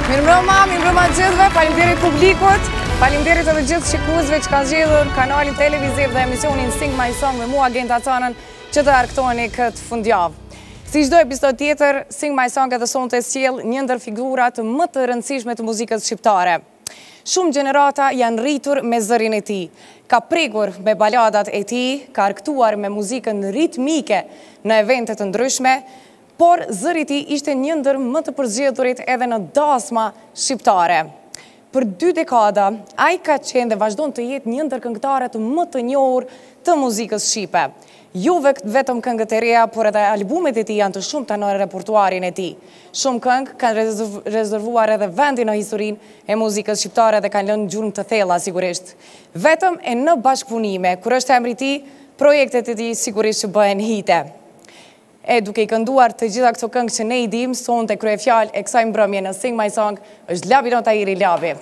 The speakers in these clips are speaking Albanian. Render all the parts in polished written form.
Mirëmbrëma gjithëve, faleminderit publikut, faleminderit edhe gjithë shikuesve që kanë zgjedhur kanalin televiziv dhe emisionin Sing My Song me mua Genta Canën që të argëtoni këtë fundjavë. Si çdo episod tjetër, Sing My Song edhe sonte sjell një ndër figurat më të rëndësishme të muzikës shqiptare. Shumë gjenerata janë rritur me zërin e tij. Ka prekur me baladat e tij, ka argëtuar me muzikën ritmike në evente të ndryshme, por zëri i tij ishte një ndër më të përzgjedhurit edhe në dasma shqiptare. Për 2 dekada, ai ka qenë dhe vazhdon të jetë një ndër këngëtarët më të njohur të muzikës shqipe. Jo vetëm këngët e reja, por edhe albumet e tij janë të shumta në repertuarin e tij. Shumë këngë kanë rezervuar edhe vendin në historinë e muzikës shqiptare dhe kanë lënë gjurmë të thella sigurisht. Vetëm e në bashkëpunime, kur është emri i tij, projektet e tij sigurisht që bëhen hite. E duke i kënduar të gjitha këto këngë që ne i dim, sonte kryefjalë e kësaj mbrëmje në Sing My Song është Labi Notahiri. Labi.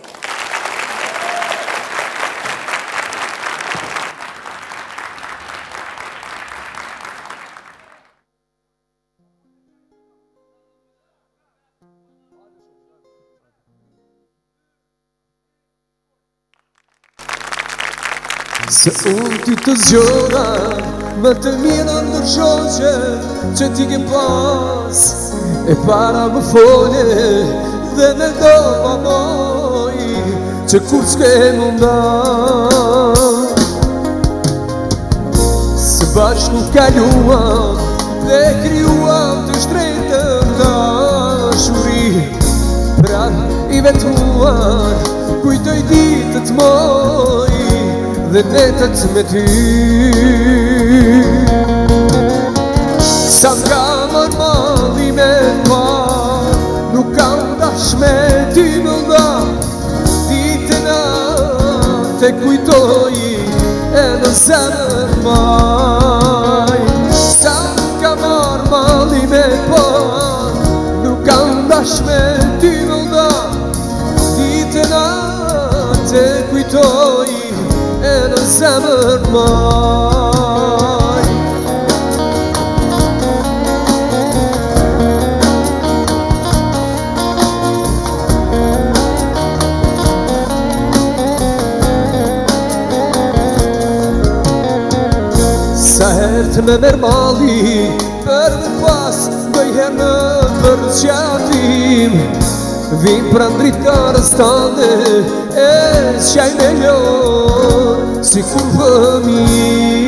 Se unë ty të zgjora, më të mirën në shoqe që ti ke pas, e para më folje dhe në do pa moj, që kur s'ke munda. Se bashku kaluam dhe kryuam të shtrejtën dashuri, prap i vetuar, kujtoj ditët moj, dhe netët me ty. Sa m'ka mërmalli me pa, nuk kam dash me ty më nda, ditën atë e kujtoj e në zemër maj. Sa m'ka mërmalli me pa, nuk kam dash me ty më nda, ditën atë e kujtoj e në zemër maj. Sa herë të me merë mali, për më pas dojherë në përqatim, vim pra ndritarës tande e s'qaj me ljonë si kur vëmi.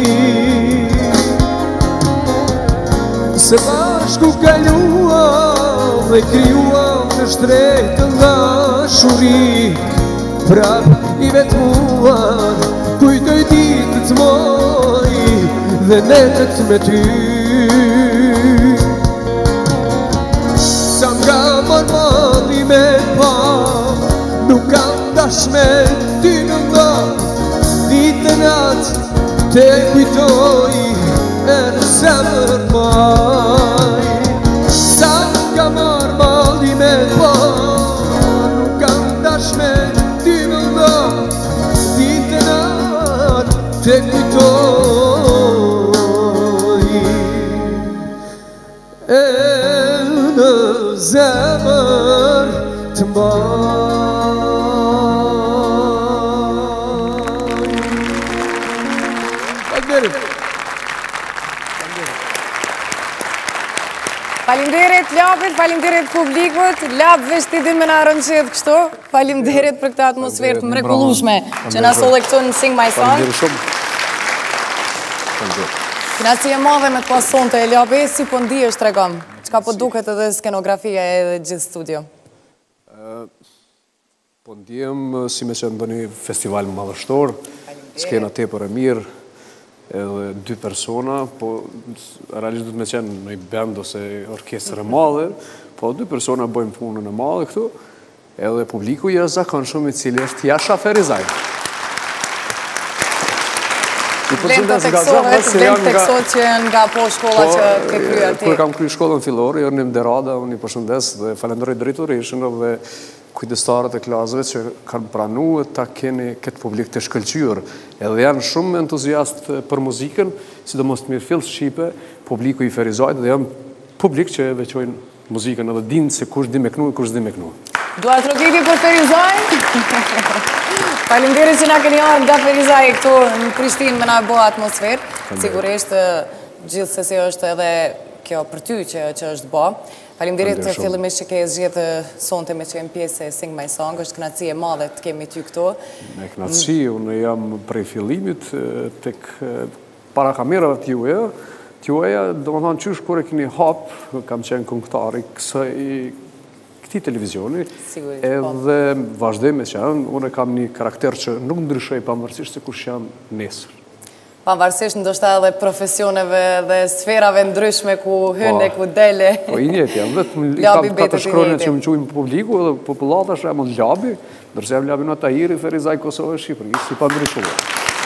Se bashku kaluam dhe kryuam të shtrejtën dashuri, prap i vetuar, kujtoj ditët moj dhe netët me ty. Sa m'ka mërmalli me pa, nuk kam dash me ty në nda, ditën atë te kujtoj e në zemër maj. Sa m'ka mërmalli me pa, nuk kam dash me ty në nda, ditën atë te kujtoj e në zemër të mbaj. Faleminderit Labit, faleminderit publikut, Lab veç ti din me na rëndësit kështu. Faleminderit për këtë atmosferë të mrekullueshme që na solli këtu në Sing My Song. Faleminderit shumë. Kënaqësi e madhe me të pas sonte Labi, si po ndihesh tregom? Çka po duket edhe skenografia e gjithë studio? Po ndihem si me që në një festival madhështor, skena tepër e mirë, edhe 2 persona, po realisht du të me qenë në i band ose orkestër e madhe, po 2 persona bojmë punën e madhe këtu, edhe publiku jashtëzakonshëm i cili është Jasha Ferizaj. Vlen të teksot që janë nga po shkolla që ke kryer ti. Kur kam kryer shkollën fillore, Jornim Derada, unë i përshëndes dhe falenderoj drejtorishën dhe kujdestarët e klasëve që kanë pranuar ta keni këtë publik të shkëlqyer. Edhe janë shumë entuziast për muzikën, sidomos të mirëfillë shqipe, publiku i Ferizajt dhe janë publik që veçojnë muzikën edhe dinë se kush di me knu e kush di me knu. Duart Rokiti për Ferizaj. Faleminderit që na keni ardhur nga Ferizaj këtu në Prishtinë me na bë atmosferë. Sigurisht gjithsesi është edhe kjo për ty që është bë. Faleminderit fillimisht që ke zgjedhë sonte me qenë pjesë e Sing My Song, është kënaqësi e madhe të kemi ty këtu. Me kënaqësi, unë jam prej fillimit tek para kamerave t'juaja, domethënë qysh kur e keni hap, kam qenë këngëtar i këtij televizioni, edhe vazhdoj me qenë, unë kam një karakter që nuk ndryshoj pavarësisht se kush jam nesër. Pavarësisht ndoshta edhe profesioneve dhe sferave ndryshme ku hynë e ku dele. Po i njëjtë jam, vetëm kam katër shkronjë që më quajnë publiku dhe popullata është emër Labi, ndërsa jam Labi Tahiri, Ferizaj Kosovë, Shqipëri, si pa ndryshuar.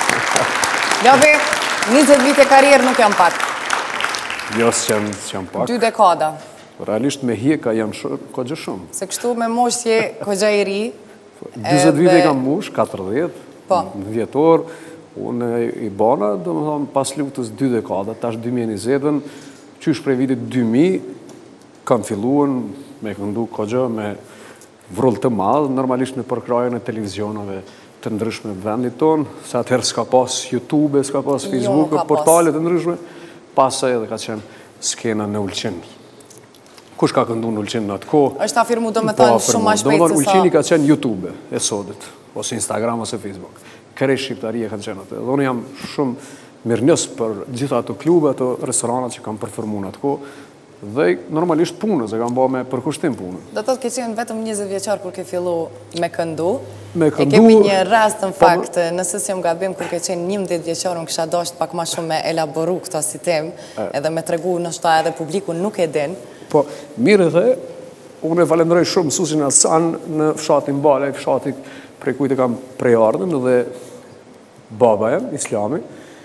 Labi, 20 vite karrierë nuk jam pak. Jo, s'jam pak. 2 dekada. Realisht me hjeka jam kogja shumë. Se kështu me moshë je kogja i ri. 20 vite kam mush, 40, në vjetor, unë i bana, do më thonë, pas luftës 2 dekada, tash 2020, qysh prej vitit 2000, kam filluan me këndu kogja me vrull të madhë, normalisht në përkrajën e televizionave të ndryshme vendit tonë, se atëherë s'ka pas YouTube, s'ka pas Facebook, portalet të ndryshme, pasaj edhe ka qenë skena në Ulqin. Kush ka këndu në Ulqin në atë kohë? Është afirmu do me thënë shumë ma shpejt se sa... Ulqini ka qenë YouTube e sodit, ose Instagram, ose Facebook. Kërë shqiptaria kanë qenë atë. Dhe unë jam shumë mirënjës për gjitha ato klube, ato restoranat që kam përformu në atë kohë, dhe normalisht punës, e kam ba me përkushtim punën. Do të ke qenë vetëm 20 vjeqar kur ke fillu me këndu. E kemi një rast në fakt, nëse si më gabim, kur ke qenë 11 vjeqar, unë kësha dasht pak ma shumë me elaboru këto si tem, edhe me tregu nështë edhe publiku nuk e din. Po, mirë dhe, unë e falendroj shumë mësusin Alsan në fshatin Bale, fshatit prej kujtë kam prej ardhën, dhe baba e, Islami.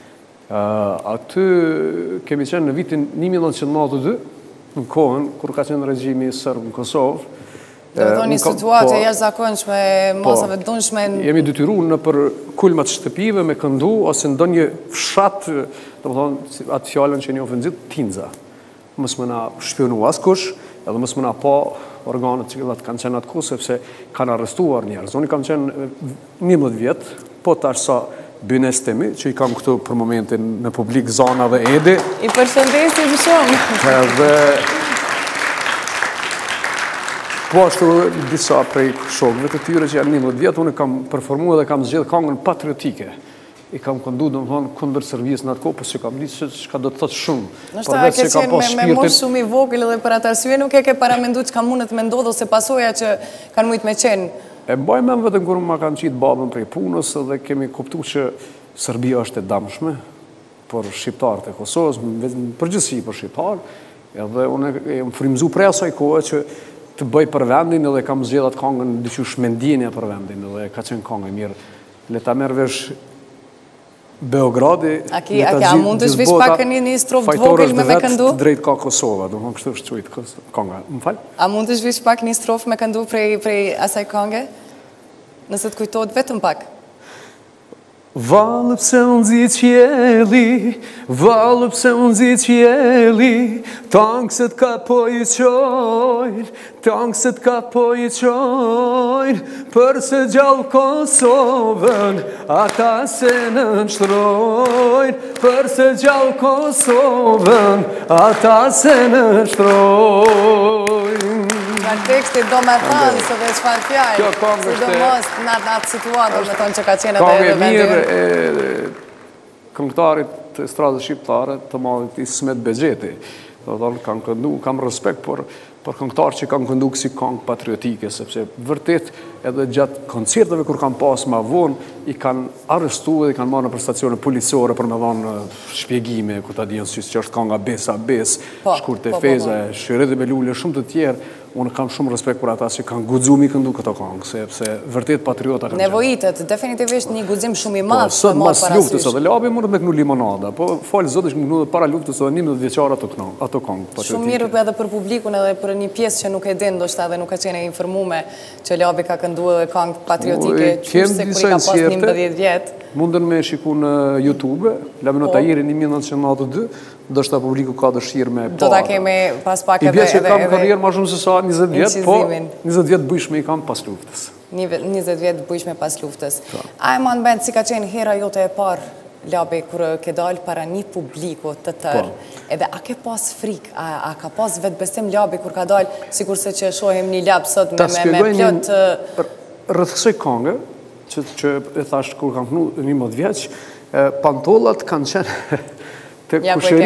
Aty kemi qenë në vitin 1992, në kohën, kur ka qenë regjimi sërbë në Kosovë. Do të një situatë e jashtëzakonshme, masave të dunshme... Jemi detyru në për kulmat shtëpive me këndu, ose ndo një fshat, do më thonë, atë fjallën që një ofenzit, tinza. Mësë më na shpionu askush, edhe mësë më na pa organet që kanë qenë atë ku, sepse kanë arrestuar njerëz. Unë kam qenë 11 vjetë, po tash sa bynes temi, që i kam këtu për momentin në publik Zana dhe Edi. I përshëndesim shumë. Edhe... Po ashtu disa prej shokëve të tyre që janë 11 vjetë, unë kam përformu edhe kam zgjedhë këngën patriotike. I kam këndu, do më thonë, kundër servis në atë kohë, për që kam ditë që ka do të thotë shumë. Nështë ta ke qenë me moshë shumë i vogël edhe për atë arsye, nuk e ke paramendu që ka mundet me ndodhë ose pasoja që kanë mujtë me qenë? E mbaj me më vetëm kur ma kanë qitë babën prej punës dhe kemi kuptu që Serbia është e damshme për shqiptarët e Kosovës, përgjithësi për shqiptarë, edhe unë e më frimzu prej asaj kohë që të bëj për vendin edhe kam zgjedhat kongën dyqysh mendjenja për vendin edhe ka qenë kongë mirë. Le ta merr vesh Beogradi... A mund të shvish pak një strofë të vogël me këndu? Fajtorës drejt ka Kosova, do më kështu është qujtë konga. Më falë? A mund të shvish pak një strofë me këndu prej asaj konge? Nëse të kujtojt vetëm pak? Valë pse unë zi qjeli, valë pse unë zi qjeli, tankset ka po i qojnë, tankset ka po i qojnë, përse gjallë Kosovën, ata se në nështrojnë, përse gjallë Kosovën, ata se në nështrojnë. Nga tekstit do me thënë, se dhe qëfar fjallë, si do mos në atë situatë, me tonë që ka qenë edhe edhe vendirë. Kongë e mirë këngëtarit të stradës shqiptare të madhët Ismet Begjeti. Kam respekt për këngëtarë që kam këndu kësi kongë patriotike, sepse vërtet edhe gjatë koncerteve kur kam pas ma vonë, i kanë arrestu dhe i kanë marrë në për stacione policore për me dhonë shpjegime, ku ta dinë që është konga Besa Bes, Shkurte Feza, Shyredi me Lule, shumë të tjerë. Unë kam shumë respekt për ata që kanë guxumi këndu këto kongë, sepse vërtet patriota kanë qenë. Nevojitet, definitivisht një guxim shumë i madh. Sot mas luftës edhe Labi mund me kënu limonada, po falë Zotit që më kënu para luftës edhe 11 vjeçar ato kongë patriotike. Shumë mirë edhe për publikun edhe për një pjesë që nuk e din, ndoshta edhe nuk ka qenë informume që Labi ka këndu edhe kongë patriotike, qysh se kur i ka pas 11 vjetë. mundën me shiku në YouTube, Lamino Tahiri 1992, do shta publiku ka dëshirë me Do ta kemi pas pak edhe... I bje që kam karrierë ma shumë se sa 20 vjetë, po incizimin. 20 vjetë bujshme i kam pas luftës. 20 vjetë bujshme pas luftës. A e ma në bend, si ka qenë hera jote e parë, Labi, kur ke dalë para një publiku të tërë, edhe a ke pas frikë, a ka pas vetë besim Labi kur ka dalë, sikur se që shohim një lab sot me plot... Rëthësoj kongë, që e thashtë kur kam kënu 11 vjeç, pantollat kanë qenë të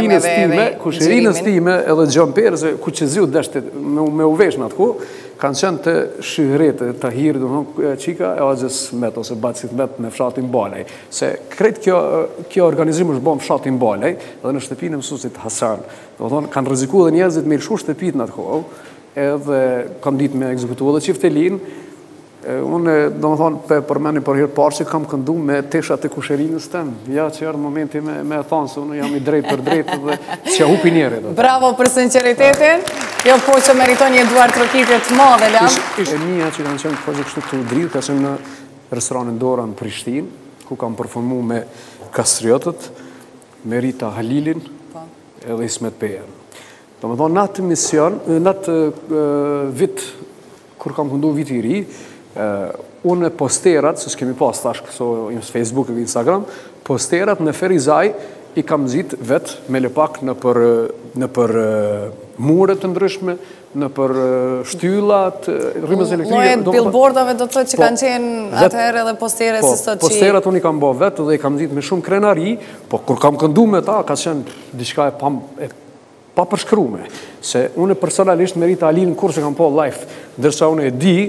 kusherinës time edhe gjamperë, se ku që ziu deshte me uvesh në atë ku, kanë qenë të shyrete, të hirë, dhe në qika e agjës met, ose bacit met në fshatin Balej. Se kretë kjo organizim është bom fshatin Balej, edhe në shtëpinë e mësusit Hasan. Dhe thonë, kanë riziku dhe njerëzit me lëshu shtëpit në atë ku, edhe kam ditë me ekzekutu edhe qiftelin. Unë, do më thonë, përmeni për hirë parë që kam këndu me teshat e kusherinës tem. Ja që erë momenti me thonë, se unë jam i drejt për drejt dhe që hupi njerë. Bravo për sinceritetin. Jo po që meriton një duar trokitje të madhe, Lam. Ishte mija që kanë qenë përgjë kështu të udritë, ka qenë në restoranin Dora në Prishtinë, ku kam përformu me kastriotët, me Rita Halilin edhe Ismet Pejen. Do më thonë, në atë mision, në atë vit, kur kam këndu vit i ri, unë posterat, se s'kemi pas tash këso Facebook e Instagram, posterat në Ferizaj i kam zitë vetë me lepak në për muret të ndryshme, në për shtyllat, rrimës elektrike. Lojet billboardave do të thotë që kanë qenë atëherë edhe postere si sot që... Posterat unë i kam bo vetë dhe i kam zitë me shumë krenari, po kur kam këndu me ta, ka qenë diçka e pa përshkrume. Se unë personalisht me Rita Alin kur që kam po live, dërsa unë e di,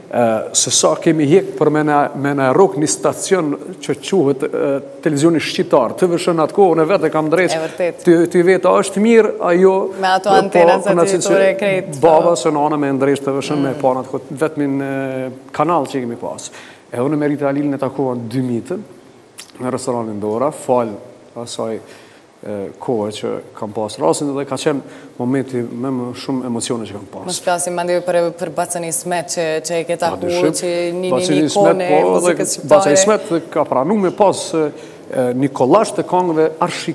se sa kemi hek për me në rok një stacion që quhet televizioni shqitar, të vëshën atë kohë, në vetë e kam drejtë, të vetë është mirë, ajo... Me ato antenat se të tore krejtë. Baba së nana me ndrejtë të vëshën me panat, vetëmin kanal që kemi pas. E unë me Rita Alin e takohan 2 mitën, në restoranin Dora, falë asaj kohë që kam pas rasin dhe ka qenë momenti me më shumë emocione që kam pas. Mos flasim mandi për Bacën Ismet që e ke taku, që një ikone e muzikës shqiptare. Bacën Ismet ka pranu me pas një kollash të kongëve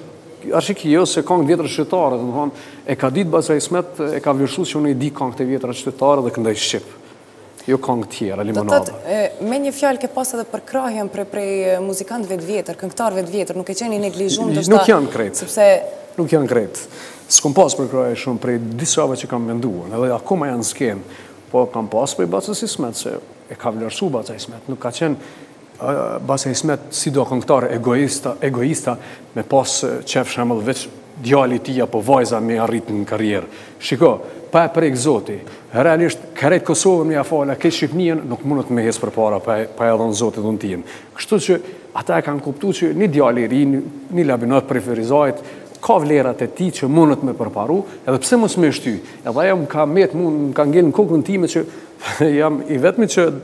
arshikio se kongë vjetër shqiptare. E ka ditë Bacën Ismet, e ka vërshus që unë i di kongë të vjetër shqiptare dhe këndaj Shqip. Jo kongë tjera, limonada. Me një fjallë ke pas edhe për krahjen prej muzikantëve të vjetër, këngëtarëve të vjetër, nuk e qeni neglizhum të shta... Nuk janë kretë. Nuk janë kretë. S'kom pas për krahje shumë prej disave që kam menduar, edhe akoma janë skenë, po kam pas prej Bacës Ismet, se e ka vlerësu Bacë Ismet. Nuk ka qenë Bacë Ismet si do këngëtarë egoista me pas qef shemëll veç djali ti apo vajza me arrit në karrierë. Shiko, pa e prejkë zoti. Realisht, kërejt Kosovën me jafala, këtë Shqipnijën nuk mundët me hesë për para, pa e dhënë zotit dhënë tijen. Kështu që ata e kanë kuptu që një djali ri, një labinat preferizajt, ka vlerat e ti që mundët me përparu, edhe pse mos me shty. Edhe ajo më ka metë mund, më ka ngellë në kokën time që jam i vetëmi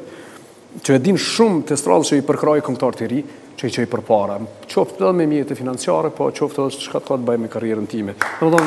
që e din shumë të stradhë që i përkraj këngëtar të ri, që i përpara. Qoftë edhe me mjetë financiare, po qoftë edhe që ka të bëjë me karrierën time.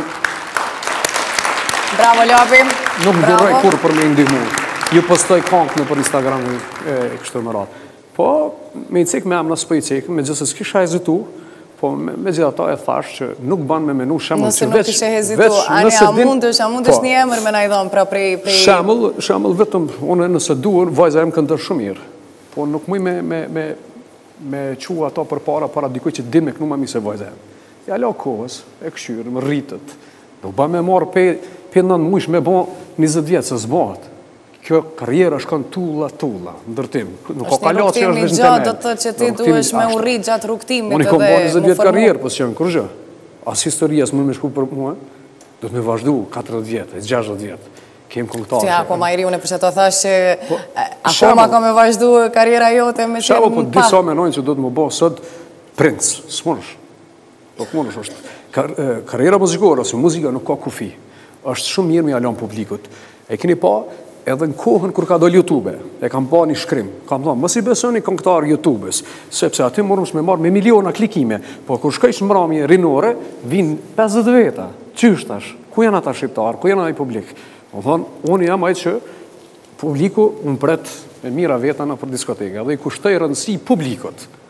Bravo, Labi. Nuk duroj kur për me ndihmu. Ju postoj kongë në për Instagram e kështë më ratë. Po, me i cek me amna s'po i cek, me gjithë se s'kisha hezitu, po me gjithë ata e thash që nuk ban me menu shemull që veç... Nëse nuk ishe hezitu, a mundësh një emër me na i dhonë pra prej... Shemull vetëm, unë nëse duhen, vajza em këndër shumë mirë. Po nuk muj me qua ato për para dikuj që din me kënu ma mi se vajza em. Ja la kohës, e këshyrë, më rritët. Nuk ban me marë për nënë mujsh me bo 20 vjetë se zbat. Kjo karriera është kanë tulla, ndërtim. Nuk ka kalatë që është veç në temel. Do të që ti duesh me urrit gjatë rrugtimit edhe... Unë i kom bo 20 vjetë karrierë, po s'jam kërgjë. As historias më me shku për mua, do të me vazhdu 40 vjetë, 60 vjetë. Kemë këngëtarë. Ti ako ma i ri, unë e përse të thash që akoma ka me vazhdu karriera jote me që më pak. Disa menojnë që do të më bo sot princ, s'monësh. Nuk monësh është. Karriera muzikore, ose muzika nuk ka kufi. Është shumë mirë me jalon publikut. E keni pa edhe në kohën kur ka dole YouTube, e kam pa një shkrim. Kam thonë, mos i besoni këngëtar YouTube-ës, sepse aty morëm me marë me miliona klikime, po kur shkojsh në mramje rinore, vinë 50 veta. Qyshtash, ku janë ata shqiptarë, ku janë ai publik? Më thonë, unë jam ajtë që publiku më pret me mira veta në për diskoteke, dhe i kushtoj rëndësi publikut.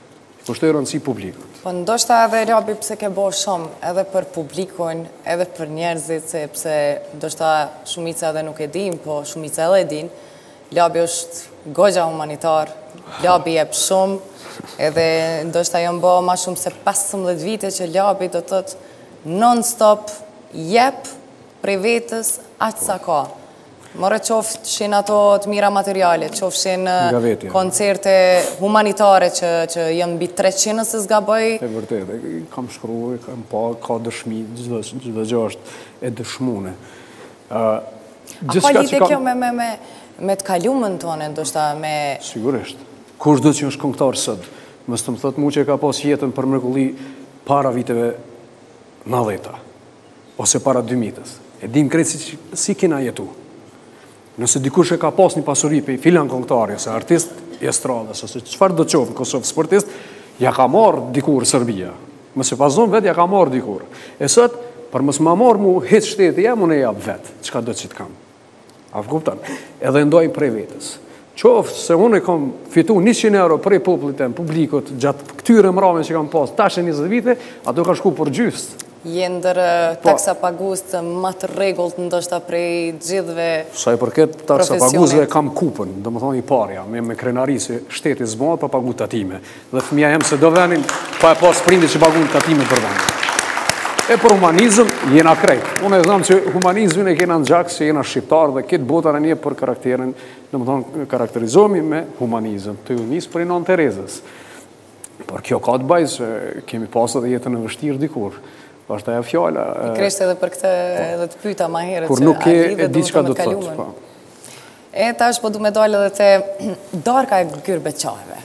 është e rëndësi publikut. Po ndoshta edhe Labi pse ke bo shumë edhe për publikun, edhe për njerëzit, sepse ndoshta shumica edhe nuk e din, po shumica edhe e din, Labi është goxha humanitar, Labi jep shumë, edhe ndoshta janë bo ma shumë se 15 vite që Labi do të thotë non-stop jep prej vetës atë sa ka. More qofshin ato të mira materiale, qofshin koncerte humanitare që jënë mbi 300 nëse s'gaboj. E vërtet, kam shkruar, kam pa, ka dëshmi, gjithë gjë është e dëshmune. A ka lidhje kjo me të kalumën tonë, ndoshta me... Sigurisht. Kush do që është këngëtar sot? Mos të më thotë mu që ka pas jetën për mrekulli para viteve 90-ta, ose para 2000-tës. E dim krejt si kena jetu. Nëse dikush e ka pas një pasuri për i filan këngëtari, ose artist i estradës, ose qëfar do qofë në Kosovë sportist, ja ka marrë dikur Serbia. Mëse pazon vetë, ja ka marrë dikur. E sot, për mësë ma marrë mu hitë shtetë, ja mu ne jabë vetë, qëka do që të kam. A kupton? Edhe ndojnë prej vetës. Qofë se unë e kam fitu 100 euro prej popullit e në publikot, gjatë këtyre mrave që kam pas, tash e 20 vite, ato ka shku për gjystë. Jendër taksa pagus të më të regullt ndoshta prej gjithve profesionit. Sa i përket taksa pagusve kam kupën, do më thonë i parja, me krenari se shteti zbohat pa pagu tatime. Dhe fëmija jem se do venin pa e pas prindi që pagu tatime për venin. E për humanizm jena krejt. Unë e znam që humanizmin e kena në gjak se jena shqiptar dhe këtë botar e një për karakterin, do më thonë karakterizomi me humanizm. Të ju njësë për i non Terezës. Por kjo ka të bajzë që kemi pasë dhe jetën e vështirë dikur. Është aja fjalla... I kreshtë edhe për këtë edhe të pyta ma herët kur nuk e di qka do të thotë. E tash po du me dojnë edhe te darka e gyrbeqarve.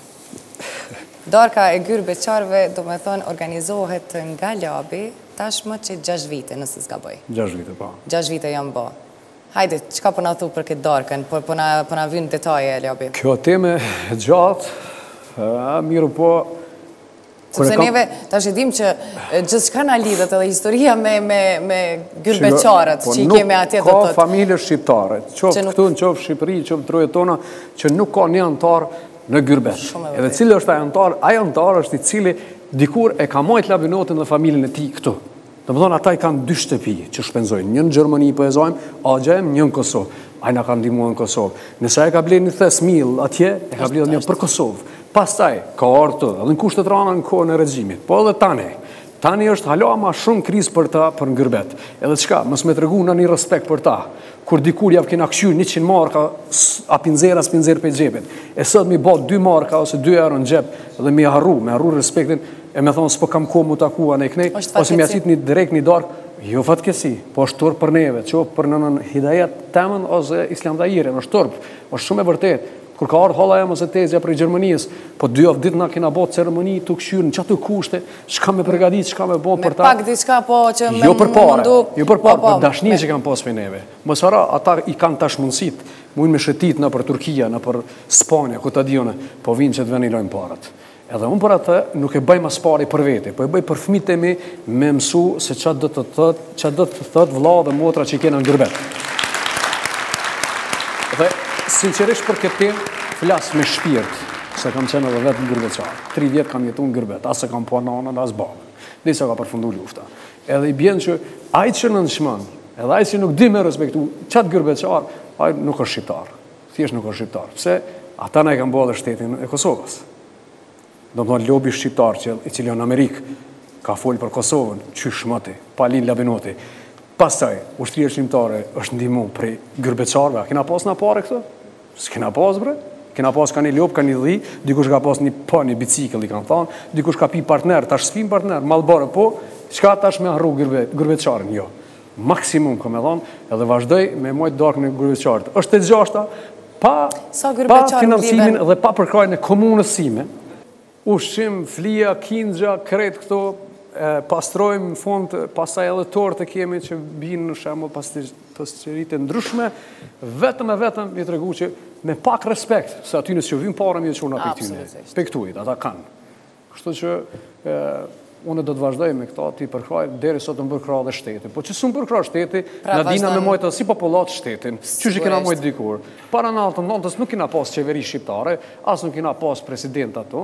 Darka e gyrbeqarve do me thonë organizohet nga Labi tash më që 6 vite nëse s'ka bëj. 6 vite, pa. 6 vite jam bo. Hajde, qka po na thu për këtë darkën, po na vynë detaje, Labi? Kjo teme gjatë, miru po... Sepse neve, ta shedim që gjithë shka nga lidhët edhe historia me gyrbeqarët që i keme atje të tëtë. Ka familje shqiptare, qofë këtu në qofë Shqipëri, qofë troje tona, që nuk ka një antar në gyrbet. Edhe cilë është ajo antar është i cili dikur e ka majtë Labinotin dhe familjen e ti këtu. Dhe më thonë, ata i kanë 2 shtëpi që shpenzojnë, një në Gjermani për e zojmë, agjem, një në Kosovë. Ajna ka ndihmuar në Kosovë. Nësa e ka blerë një thes mil atje, e ka blerë një për Kosovë. Pastaj, ka orë të, edhe në kushtet rana në kohën e regjimit. Po edhe tani. Tani është hala ma shumë krizë për ta për ngërbet. Edhe qka, mës me të regu në një respekt për ta. Kur dikur javë kena këshyrë 100 marka, a pinzera, s'pinzer për gjepit. E sot mi bot 2 marka ose 2 euro në gjep, edhe mi harru respektin, e me thonë, s'po kam kohë mu takua në e knej, ose mi asit një direkt një darkë, jo fatkesi, po është turp për neve, që për në hidajet temën ose Islam Daire, është turp, është shumë e vërtet. Kur ka ardhë hala e mëse tezja për i Gjermanisë, po 2 javë ditë na kena bo ceremoni të këshyrë, në qatë kushte, shka me përgadit, shka me bo për ta. Me pak diçka po që me jo për pare, për dashni që kanë posë për neve. Mësara, ata i kanë tash mundësit, mujnë me shëtit në për Turkia, në për Spania, ku ta dione, po vinë që të veni lojnë parat. Edhe unë për atë nuk e bëj mas pari për vete, po e bëj për fëmijët e mi me mësu se çfarë do të thot vëlla dhe motra që i kena në Gërbet. Dhe sinqerisht për këtë temë flas me shpirt, se kam qenë edhe vetë në Gërbeqar. 3 vjet kam jetuar në Gërbet, as se kam pa nanën, as babën. Disa ka përfundu lufta. Edhe i bjen që ai që nënshmon, edhe ai që nuk di me respektu çat Gërbeqar, ai nuk është shqiptar. Thjesht nuk është shqiptar. Pse ata na e kanë bërë shtetin e Kosovës. Do më thonë lobi shqiptar që i cili në Amerikë ka folë për Kosovën, qysh mëti, Palin Labinoti. Pastaj, ushtria shqiptare është ndihmu prej Gërbeqarve. A kena pas në pare këto? S'kena pas, bre? Kena pas ka një lop, ka një dhi, dikush ka pas një bicikl, i kanë thonë, dikush ka pi partner, tash s'pim partner, malbore po, qka tash me harru Gërbeqarën? Jo. Maksimum, ka me thonë, edhe vazhdoj me mojtë darkë në Gërbeqarët. Është e gjashta, pa financimin dhe pa përkrajnë e komunës sime, ushqim, flia, kindja, kret këto, pastrojmë në fund, pasaj edhe torë të kemi që binë në shemë pasëqerit e ndryshme, vetëm e vetëm i të regu që me pak respekt, se aty nësë që vim parëm i të qurna për këtyne, për këtujit, ata kanë. Kështu që unë do të vazhdoj me këta ti përkraj, deri sot në përkra dhe shteti. Po që su në përkra shteti, në dina me mojtë si populat shtetin, që që kena mojtë dikur. Para në altë nëntës nuk kena pas qeveri shqiptare, as nuk kena pas presidenta tonë,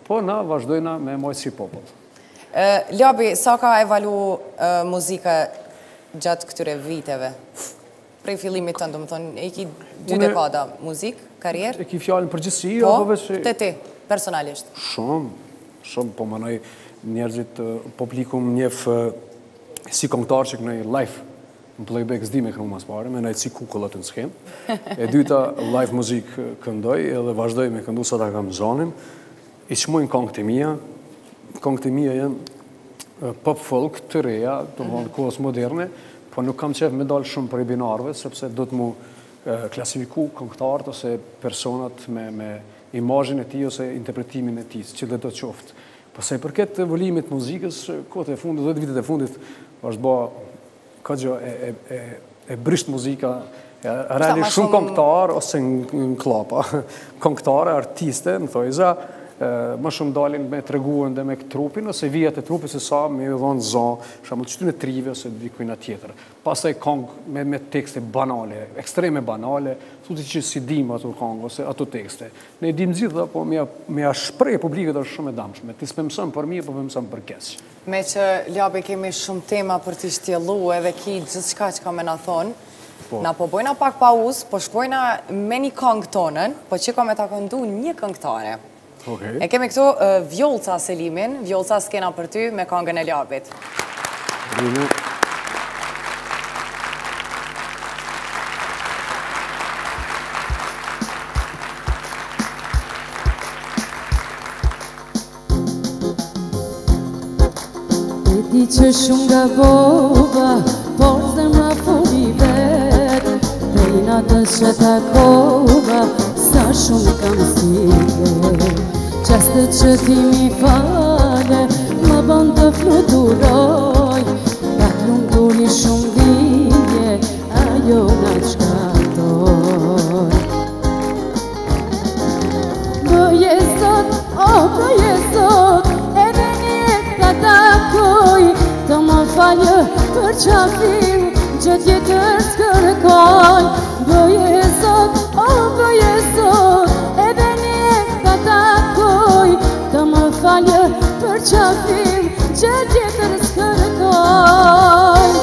Po, na vazhdojna me mojtë si popull. Ljabi, sa ka evalu muzika gjatë këtyre viteve? Prej fillimit tënë, do më thonë, e ki 2 dekada muzik, karierë? E ki fjallën përgjithsi, po, apo veç... të ti, personalisht? Shumë, po mënoj njerëzit, publikum njef si këngëtar që kënej live, në playback s'di me kënu mas pare, me nëjtë si kukullat në skem. E dyta, live muzik këndoj, edhe vazhdoj me këndu sa ta kam zonim. I qmojnë këngët e mija jenë pop folk të reja, të mënë kohës moderne, po nuk kam qef me dalë shumë për i binarve, sepse do të mu klasifiku këngëtarët ose personat me imazhin e ti ose interpretimin e ti, që dhe do të qoftë. Po se përket vëllimit muzikës, kohët e fundit, 10 vitet e fundit, është ba ka gjë e brisht muzika, realisht shumë këngëtar ose në klapa, këngëtare, artiste, në thojza, më shumë dalin me treguën dhe me këtë trupin, ose vijat e trupin se sa me dhonë zonë, shamë të qëtyn e trive ose dikujna tjetër. Pastaj këngë me tekste banale, ekstreme banale, thuti që si dim ato këngë ose ato tekste. Ne dim gjitha, po me a shprej publikët është shumë e damshme. Ti s'pe mësëm për mirë, po me mësëm për keq. Me që Ljabi kemi shumë tema për t'i shtjelu edhe ki gjithë shka që ka me na thonë, na po bojna pak pauz, po shkojna me një këngë tonën, po që ka me ta këndu një këngëtare. E kemi këtu Vjolca Selimin, Vjolca s'kena për ty me këngën e Ljabit. Di që shumë nga bova, por zemra furi vetë, prej natës që takova, sa shumë kam sile. Qastët që ti mi fale, më bën të fluturoj, ka lumturi shumë dhije, ajo nga shkatoj. Bëje sot, bëje sot, edhe një ka takoj, të më falë për qafim, gjë tjetër s'kërkoj. Bëje sot, bëje sot, edhe një ka takoj, të më falë për qafim, gjë tjetër s'kërkoj.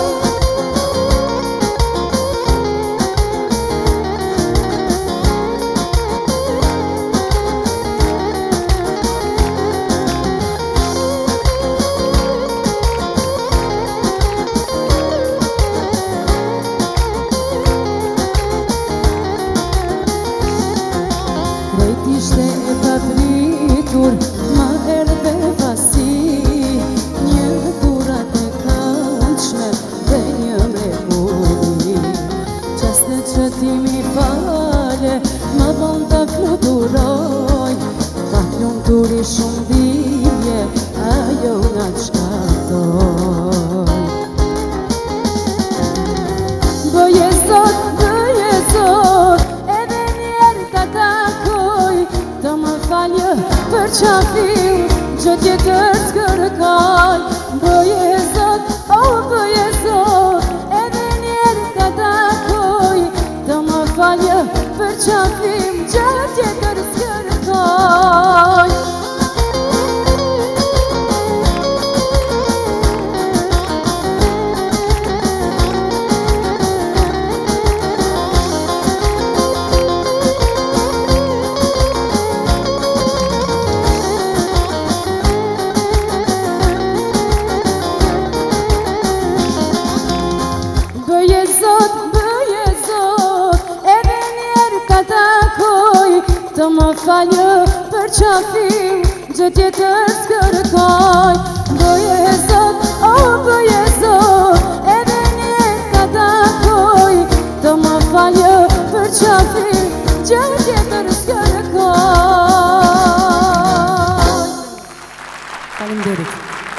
Ma erdhe vasi, një dhurat e këndshme dhe një mrekulli. Qastët që ti mi fale, më bën të fluturoj, ka lumturi shumë dhije, ajo nga të shkatoj. Bëje sot, edhe njerë ka takoj, të më falë për qafim, gjë tjetër s'kërkoj. Bëje sot, edhe njerë ka takoj, të më falë për qafim, gjë tjetër s'kërkoj. Të më falë për qafim, gjë tjetër s'kërkoj. Bëje sot, edhe një ka takoj, të më falë për qafim, gjë tjetër s'kërkoj. Faleminderit.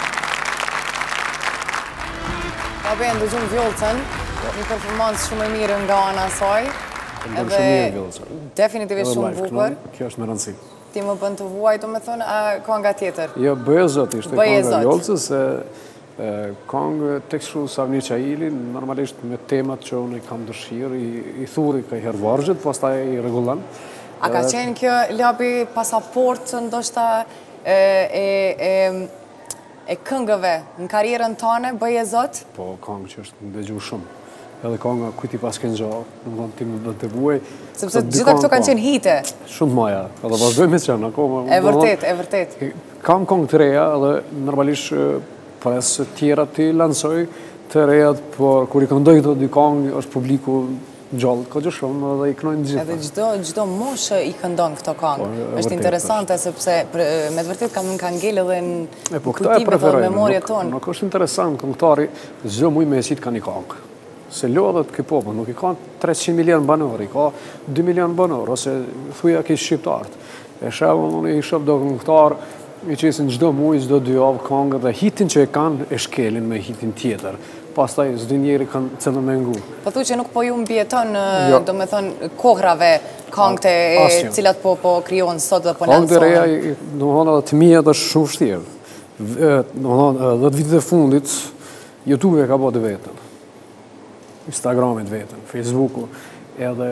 Ja be ndëgjum Vjolcën, një performancë shumë e mirë nga ana saj. Edhe definitivisht shumë bukur. Kjo është me rëndësi. Ti më bën të vuaj, do me thonë, a kënga tjetër? Jo, bëje zot, ishte kënga Vjolcës, këngë tek shu Savni Qaili, normalisht me temat që unë i kam dëshirë, i thuri ka i hervargjët, pas ta i regullan. A ka qenë kjo Ljabi pasaport, ndoshta e këngëve në karierën tone, bëje zot? Po, këngë që është ndëgju shumë. Edhe kënga kujti pas kënë gjo, në thonë ti më të buaj. Sepse gjitha këto kanë qenë hite. Shumë maja, edhe vazhdoj me qenë akoma. E vërtet. Kam këngë të reja, edhe normalisht pres tjera ti lansoj të rejat, por kur i këndoj këto dy këngë, është publiku gjallë, ka gjë shumë, edhe i kënojnë gjitha. Edhe gjdo moshë i këndon këto këngë. Është interesante, sepse me të vërtet kam ngellë edhe në kujtimet dhe memorje tonë. Nuk është interesant këngëtari, zdo muj me esit ka një këngë. Se lodhët këj popë, nuk i ka 300 milion banor, i ka 2 milion banor, ose thuja këj shqiptartë. E shëvë, unë i shëpë do këngëtar, i qesin gjdo muj, gjdo 2 javë këngë, dhe hitin që e kanë, e shkelin me hitin tjetër. Pastaj, zdi njeri kanë cëllë me ngu. Po thu që nuk po ju mbjeton, do me thonë, kohrave këngët e cilat po kryonë sot dhe po lansonë. Këngët e reja, do më thonë edhe të mija dhe shumë shtirë. Do më thonë, dhe të vitet e fundit, YouTube e ka bo dhe vetën. Instagramit vetën, Facebooku, edhe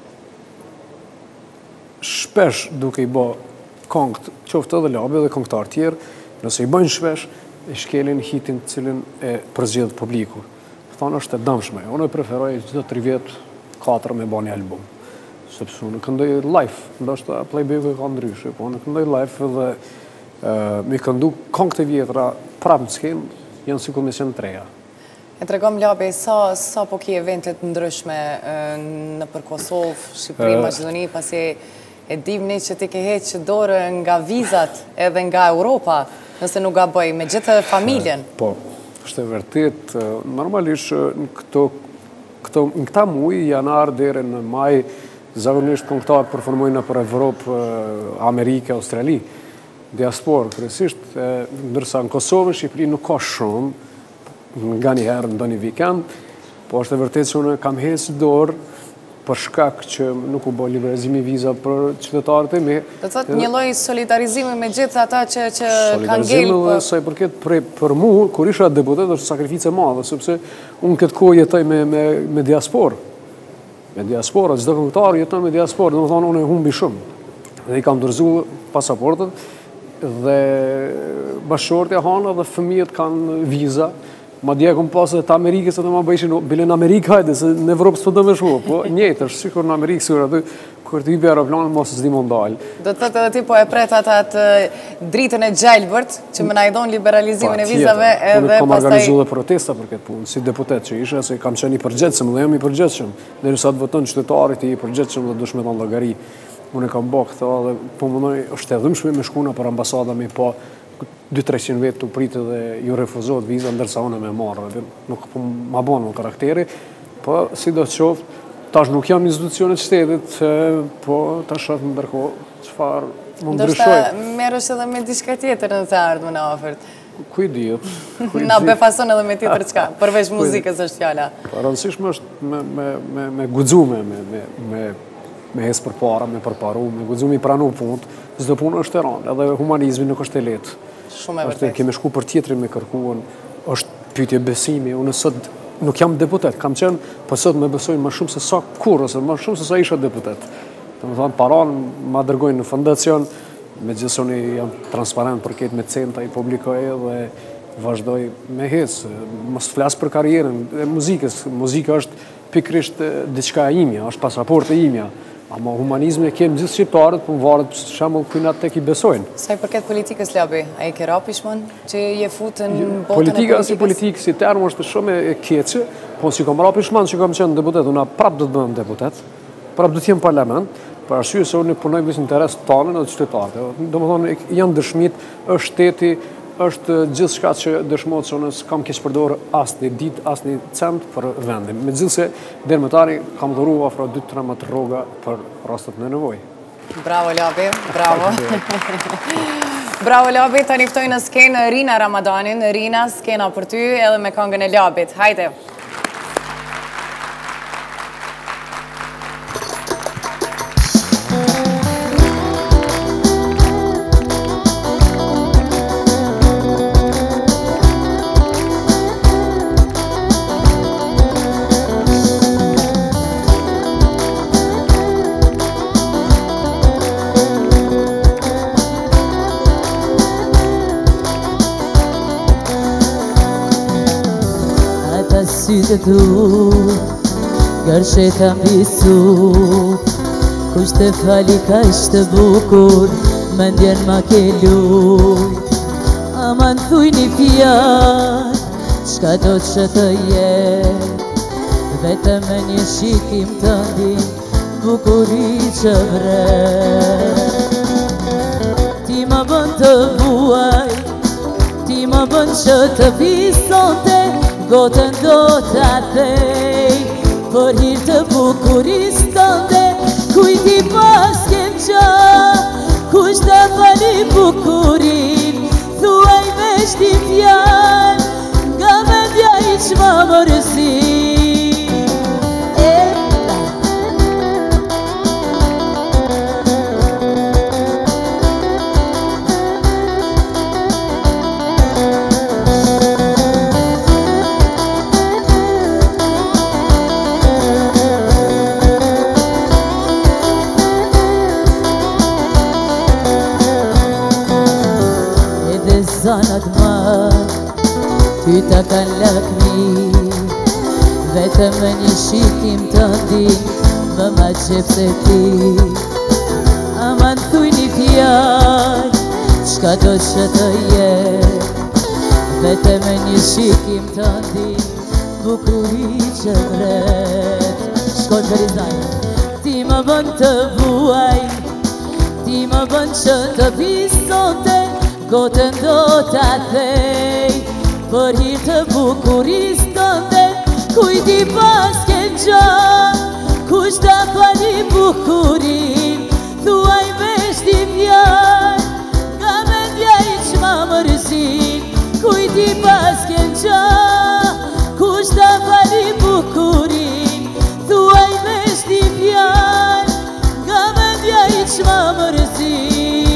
shpesh duke i bo këngët, qoftë edhe labe dhe këngëtar tjerë, nëse i bëjnë shpesh, e shkelin hitin cilin e përzgjedh publiku. Thonë është e dëmshme. Unë e preferoj gjithë 3 vjetë, 4 me bo një album. Sepse unë këndoj live, ndoshta playback e ka ndryshe, po unë këndoj live dhe mi këndu këngët e vjetra prapë në skenë, janë si komision të reja. E të regom, Labi, sa po ki eventet ndryshme në për Kosovë, Shqipëri, Maqedoni, pasi e dimni që ti ke heqë dorë nga vizat edhe nga Europa, nëse nuk ga bëj, me gjithë familjen. Po, është e vërtet, normalisht në këta muj, janar dhere në maj, zakonisht këngëtarë përformojnë për Evropë, Amerike, Australi, diasporë, kërësisht, ndërsa në Kosovë, Shqipëri nuk ka shumë, nga një herë në do një vikend, po është e vërtet që unë kam hesë dorë për shkak që nuk u bo liberalizimi viza për qytetarët e mi. Do të thotë një lloj solidarizimi me gjithë ata që kanë ngellë. Solidarizimi dhe sa i përket për mu, kur isha deputet, është sakrificë e madhe, sepse unë këtë kohë jetoj me diasporë. Me diasporë, çdo këngëtar jeton me diasporë, do të thonë unë e humbi shumë. Dhe i kam dorëzu pasaportët dhe bashkëshortja hana dhe fëmijët kanë viza. Ma dje kom pasë të Amerikës, se të ma bëjshin, bile në Amerikë hajde, se në Evropë së të dëme shua, po njëtë është, sikur në Amerikë, sikur aty, kur të hypi aeroplanë, mos s'di më ndalë. Do të thotë edhe ti po e pret atë dritën e gjelbërt, që më najdon liberalizimin e vizave, edhe pastaj... Unë kam organizu dhe protesta për këtë punë, si deputet që ishe, se kam qenë i përgjithshëm dhe jam i përgjithshëm, dhe nësa të vëton qytetarit i përgjithshëm dhe dush me thonë llogari. Unë kam bë këtë dhe po mundoj, është edhe më me shkuna për ambasadami, po 200-300 vetë të pritë dhe ju refuzohet viza, ndërsa unë me marrë, nuk ma bonë në karakteri, po si do të qoftë, tash nuk jam institucionet shtetit, po tash është ndërko, qëfar më ndryshoj. Ndoshta merresh edhe me diçka tjetër në të ardhme në afert. Kuj dihet. Na befason edhe me tjetër çka, përveç muzikës është fjala. Rëndësishme është me guxume, me hes për para, me përparu, me guxumi pranu punët, çdo punë është e rëndë, edhe humanizmi nuk është e lehtë. Shumë e vërtetë. Kemi shku për tjetrin me kërkuan, është pyetje besimi, unë sot nuk jam deputet, kam qenë, po sot me besojnë më shumë se sa kur, ose më shumë se sa isha deputet. Të më thonë, paran ma dërgojnë në fondacion, me gjithë unë jam transparent për këtë me centa, i publikoj dhe vazhdoj me hesë, mos flasë për karierën e muzikës. Muzika është pikrisht diçka e imja, është pasaportë e imja. Ama humanizmi e kemë gjithë shqiptarët, për më varet shembull kujnat tek i besojnë. Sa i përket politikës, Labi, a i ke rapishmon që je futë në botën e politika politikës? Si politikë, si termë është shumë e keqe, po si kom rapishmon që kom qenë deputet, unë prapë do të bëhem deputet, prapë do të jem parlament, për arsye se unë punoj vësë interes të tanën dhe të qytetarët. Do më thonë, janë dëshmit, është shteti, është gjithë shka që dëshmot që unë s'kam keq përdorë asë një dit, asë një cent për vendin. Me gjithë se dërmetari kam dhuru afro 2-3 rroga për rastet në nevoj. Bravo, Labi, bravo. Bravo, Labi, të niftoj në skenë Rina Ramadanin. Rina, skena për ty edhe me këngën e Labit. Hajde! këtu Gërsheta mbi su Kush të fali ka ishte bukur Mendjen ma ke luj Aman thuj një fjall Qka do që të jet Vetëm me një shikim të ndin Bukuri që vret Ti ma bën të vuaj Ti ma bën që të pisonte Gotën do të thej Për hir të bukuris tënde Kujti pas kem qa Kush të fali bukurin Thuaj me shti fjall Nga mendja i qma mërësin Zanat ma, ty ta kan lakmi Vetëm me një shikim të ndin Më ma qep se ti Aman thuj një fjall Qka do që të jet Vetëm me një shikim të ndin Bukuri që vret Shkoj për i zajnë Ti më bën të vuaj Ti më bën që të pisonte Gotën do të thej Për hir të bukuris tënde Kujti pas kem qa Kush të fali bukurin Thuaj me shti fjall Nga mendja i qma mërësin Kujti pas kem qa Kush të fali bukurin Thuaj me shti fjall Nga mendja i qma mërësin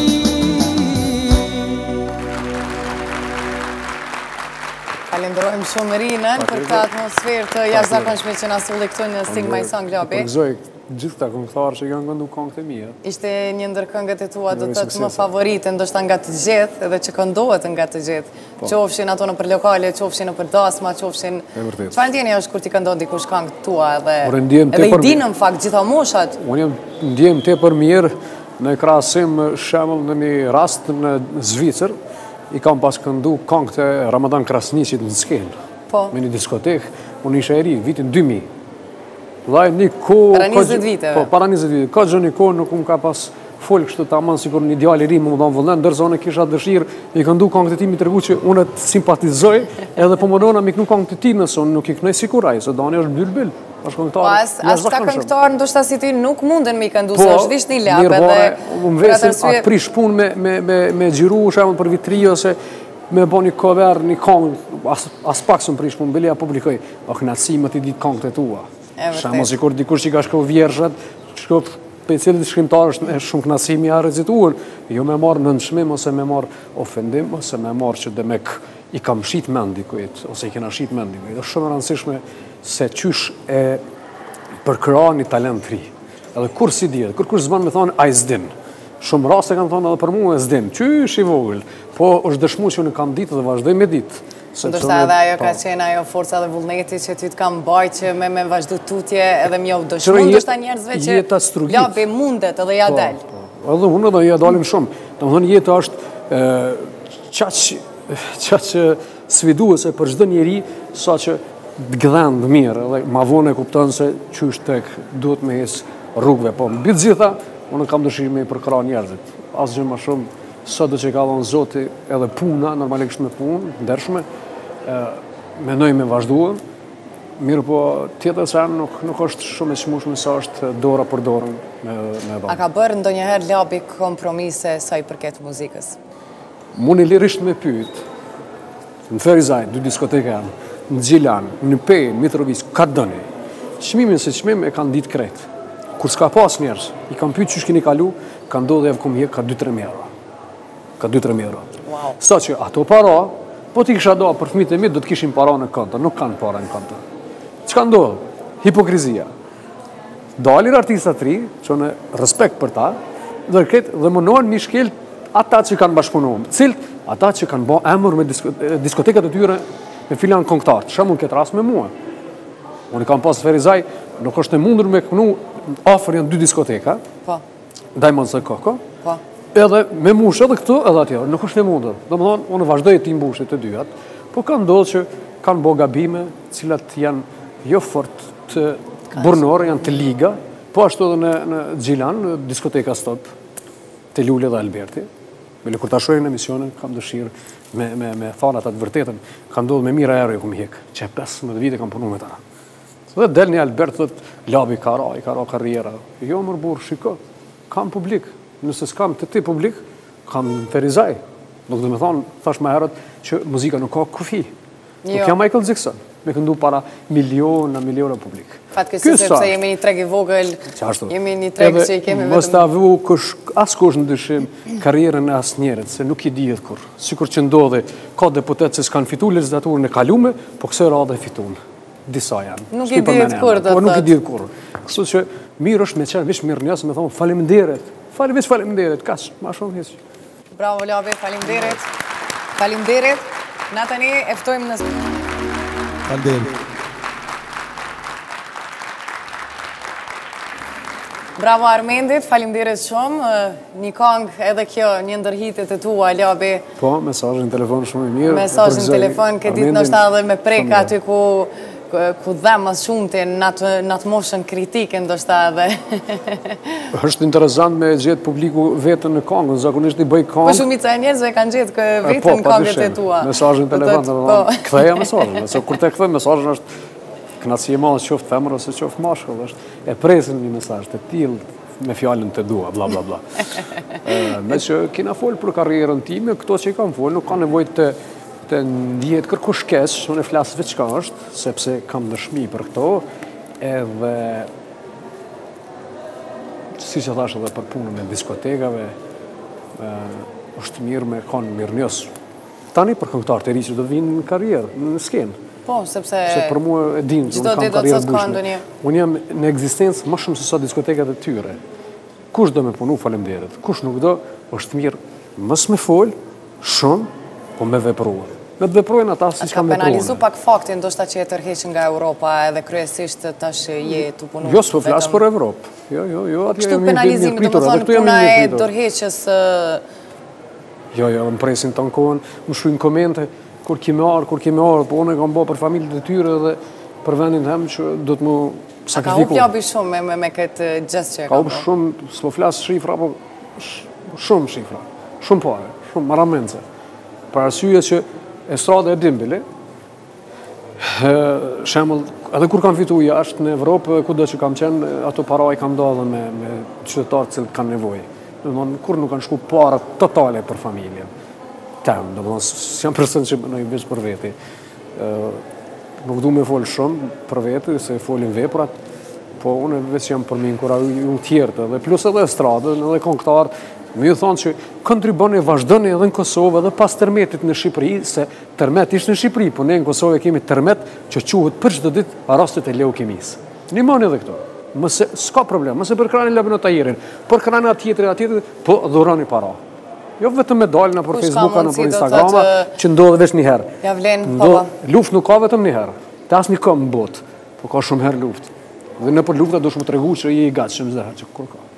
Falenderojmë shumë Rinën për këtë atmosferë të jashtëzakonshme që na solli këtu në Sing My Song Labi. Përgëzoj gjithë këta këngëtarë që kanë këndu këngët e mia. Ishte një ndër këngët e tua do të thotë më favorite, ndoshta nga të gjithë edhe që këndohet nga të gjithë. Qofshin ato nëpër lokale, qofshin nëpër dasma, qofshin. Çfarë ndjeni është kur ti këndon dikush këngët tua edhe i dinë në fakt gjitha moshat? Unë ndjem tepër mirë në krahasim shembull në një rast në Zvicër. I kam pas këndu këngët e Ramadan Krasniqit në skenë. Me një diskotek, unë isha e ri, vitin 2000. Dhaj një kohë... Para 20 viteve? Po, para 20 viteve. Ka gjë një kohë nuk unë ka pas folë kështë të amën, sikur një djali ri më dhonë vëllën, ndërsa unë kisha dëshirë, i këndu këngët e ti mi të regu që unë të simpatizoj, edhe po më dona mi kënu këngët e ti nësë unë nuk i kënej sikuraj, se Dani është bylbil. As ta këngëtarë ndoshta si ti nuk munden me i këndu, se është visht një lapë edhe... Unë vesim atë prish pun me gjiru, shemë për vitri, ose me bo një cover, një këngë, as pak së më prish pun, bële ja publikoj, o knatësi më t'i ditë këngët e tua. Shemë sikur dikush që ka shko vjershet, shko për cilit shkrimtar është shumë knatësimi a recituar, jo me marë nëndshmim, ose me marë ofendim, ose me marë që dhe me i kam shit mendi kujt, ose i kena shit mendi kujt. Është shumë rëndësishme se qysh e përkëra një talent ri. Edhe kur si djetë, kur zbanë me thonë, a i zdin. Shumë raste kanë thonë edhe për mu e zdin. Qysh i vogël, po është dëshmu që unë kam ditë dhe vazhdoj me ditë. Ndoshta edhe ajo ka qenë ajo forca dhe vullneti që ty të kam baj që me vazhdu tutje edhe mjov dëshmu. Ndoshta njerëzve që labi mundet edhe ja del. Edhe unë edhe ja dalim shumë. Të më thënë jetë është qaqë sviduese për çdo njeri sa që të gdhendë mirë, edhe ma vonë e kuptën se qysh tek duhet me hes rrugve. Po, mbi të gjitha, unë kam dëshirë me i përkra njerëzit. Asgjë më shumë, sot do që ka dhënë Zoti edhe puna, normalisht me punë, ndershme, mendoj me vazhduar, mirë po tjetër se nuk është shumë e çmueshme sa është dora për dorën me dhënë. A ka bërë ndonjëherë labi kompromise sa i përket muzikës? Muni lirisht me pyet, në Ferizaj, 2 diskoteke janë, në Gjilan, në Pej, në Mitrovic, ka dëni. Çmimin se çmim e kanë ditë kretë. Kur s'ka pas njerëz, i kam pyet çysh keni kalu, ka ndodhur javë kumje, ka 2-3 euro. Ka 2-3 euro. Sa që ato para, po ti kisha doa për fëmijët e mi, do të kishin para në konto, nuk kanë para në konto. Çka ndodh? Hipokrizia. Dalin artistat të ri, që në respekt për ta, dhe mënohen mi shkel ata që kanë bashkëpunuar, cilët ata që kanë bë emër me diskotekat e tyre me filan kongëtar. Shembull këtë rast me mua. Unë kam pas Ferizaj, nuk është e mundur me kënu, afer janë 2 diskoteka, Diamonds dhe Koko, edhe me mush edhe këtu edhe atjo, nuk është e mundur. Do më thonë, unë vazhdoj të imbushit të dyat, po kanë ndodhë që kanë bo gabime, cilat janë jo fort të burnore, janë të liga, po ashtu edhe në Gjilan, në diskoteka Stop, të Lule dhe Alberti. Bile kur ta shojnë në emisionin, kam dëshirë me thanat atë vërtetën, kanë ndodhë me mira erë e këmë hek, që 15 vite kam punu me ta. Dhe del një Albert, thët, labi i ka ra karriera. Jo, mërë burë, shiko, kam publik. Nëse s'kam të ti publik, kam Ferizaj. Nuk dhe me thonë, thash me herët, që muzika nuk ka kufi. Nuk jam Michael Jackson, me këndu para miliona publik. Fatkesi sepse jemi një treg i vogël, jemi një treg që i kemi vetëm... Mos të avu as kush në dyshim karrierën e as njerët, se nuk i dihet kur. Sikur që ndodhe, ka deputet që s'kanë fitu legislaturën e kalume, po kësë radhe fitun. Disa janë. Nuk i dihet kur, do të nuk i dihet kur. Kështu që mirë është me qenë, vish mirë njësë me thonë faleminderit. Faleminderit, kash, ma shumë hisë. Bravo, Labi, faleminderit. Faleminderit. Na tani eftojmë në... Faleminderit. Bravo Armendit, faleminderit shumë. Një këngë edhe kjo, një ndër hitet e tua, Labi. Po, mesazhin telefon shumë i mirë. Mesazhin telefon, këtë ditë nështë edhe me preka aty ku dhemas shumë të në atë moshën kritike ndoshta edhe. është interesant me gjithë publiku vetën në këngë, zakonisht i bëj këngë. Po shumica e njerëzve kanë gjithë vetën këngët e tua. Mesazhin telefon, ktheja mesazhin, se kur te kthej mesazhin është kënaqësi e madhe qoftë femër ose qoftë mashkull, është e presin një mesazh të tillë me fjalën të dua, bla bla bla. Me që kena folë për karrierën time, këto që i kam folë nuk ka nevojë të ndihet kërkush keq, unë e flas vetë çka është, sepse kam dëshmi për këto, edhe si që thash edhe për punën e diskotekave, është mirë me kanë mirënjohës. Tani për këngëtarë të ri që do vinë në karrierë, në skenë. Po, sepse për mua e dinë, unë kam karrierë bushme. Unë jam në ekzistencë më shumë se sa diskotekat e tyre. Kush do me punu, faleminderit. Kush nuk do, është mirë mës me folë, shumë, po me vepruar. Me të veprojnë ata si që kam vepruar. Ka penalizu pak faktin, ndoshta që e tërheqin nga Europa edhe kryesisht tash je të punu. Jo, s'po flas për Evropë. Jo, kështu penalizimi, do më thonë puna e tërheqjes... Jo, më presin të nkohen, më shujnë komente, kur kime arë, po unë e kam bo për familjët e tyre dhe për vendin hem që do të më sakrifiku. Ka u pjabi shumë me këtë gjest që e ka bo? Ka u shumë, s'po flas shifra, po shumë shifra, shumë pare, shumë maramense. Për arsye që estrada e dimbili, shemull, edhe kur kam fitu jashtë në Evropë, ku do që kam qenë, ato para i kam do edhe me qytetarë cilë kanë nevojë. Kur nuk kanë shku para totale për familjen. Tem, s'jam person që në i veç për veti. Nuk du me folë shumë për veti, se folin veprat, po unë veç jam për me inkuraju tjertë, dhe plus edhe estradën, edhe këngëtarë, me ju thonë që kontriboni vazhdoni edhe në Kosovë edhe pas tërmetit në Shqipëri, se tërmet ishtë në Shqipëri, po ne në Kosovë kemi tërmet që quhet për çdo ditë rastet e leukemisë. Nimoni edhe këto. Mëse s'ka problem, mëse për kranin Labino Tajirin, për kranin atjetër, po dhuroni para. Jo vetëm me dalina për Facebooka, në për Instagrama, që ndodhe veç një herë. Ja vlen, papa. Luft nuk ka vetëm një herë. Te as një kom në botë, po ka shumë herë luft. Dhe në për lufta do shumë të regu që je i gatshëm zë herë që kur ka.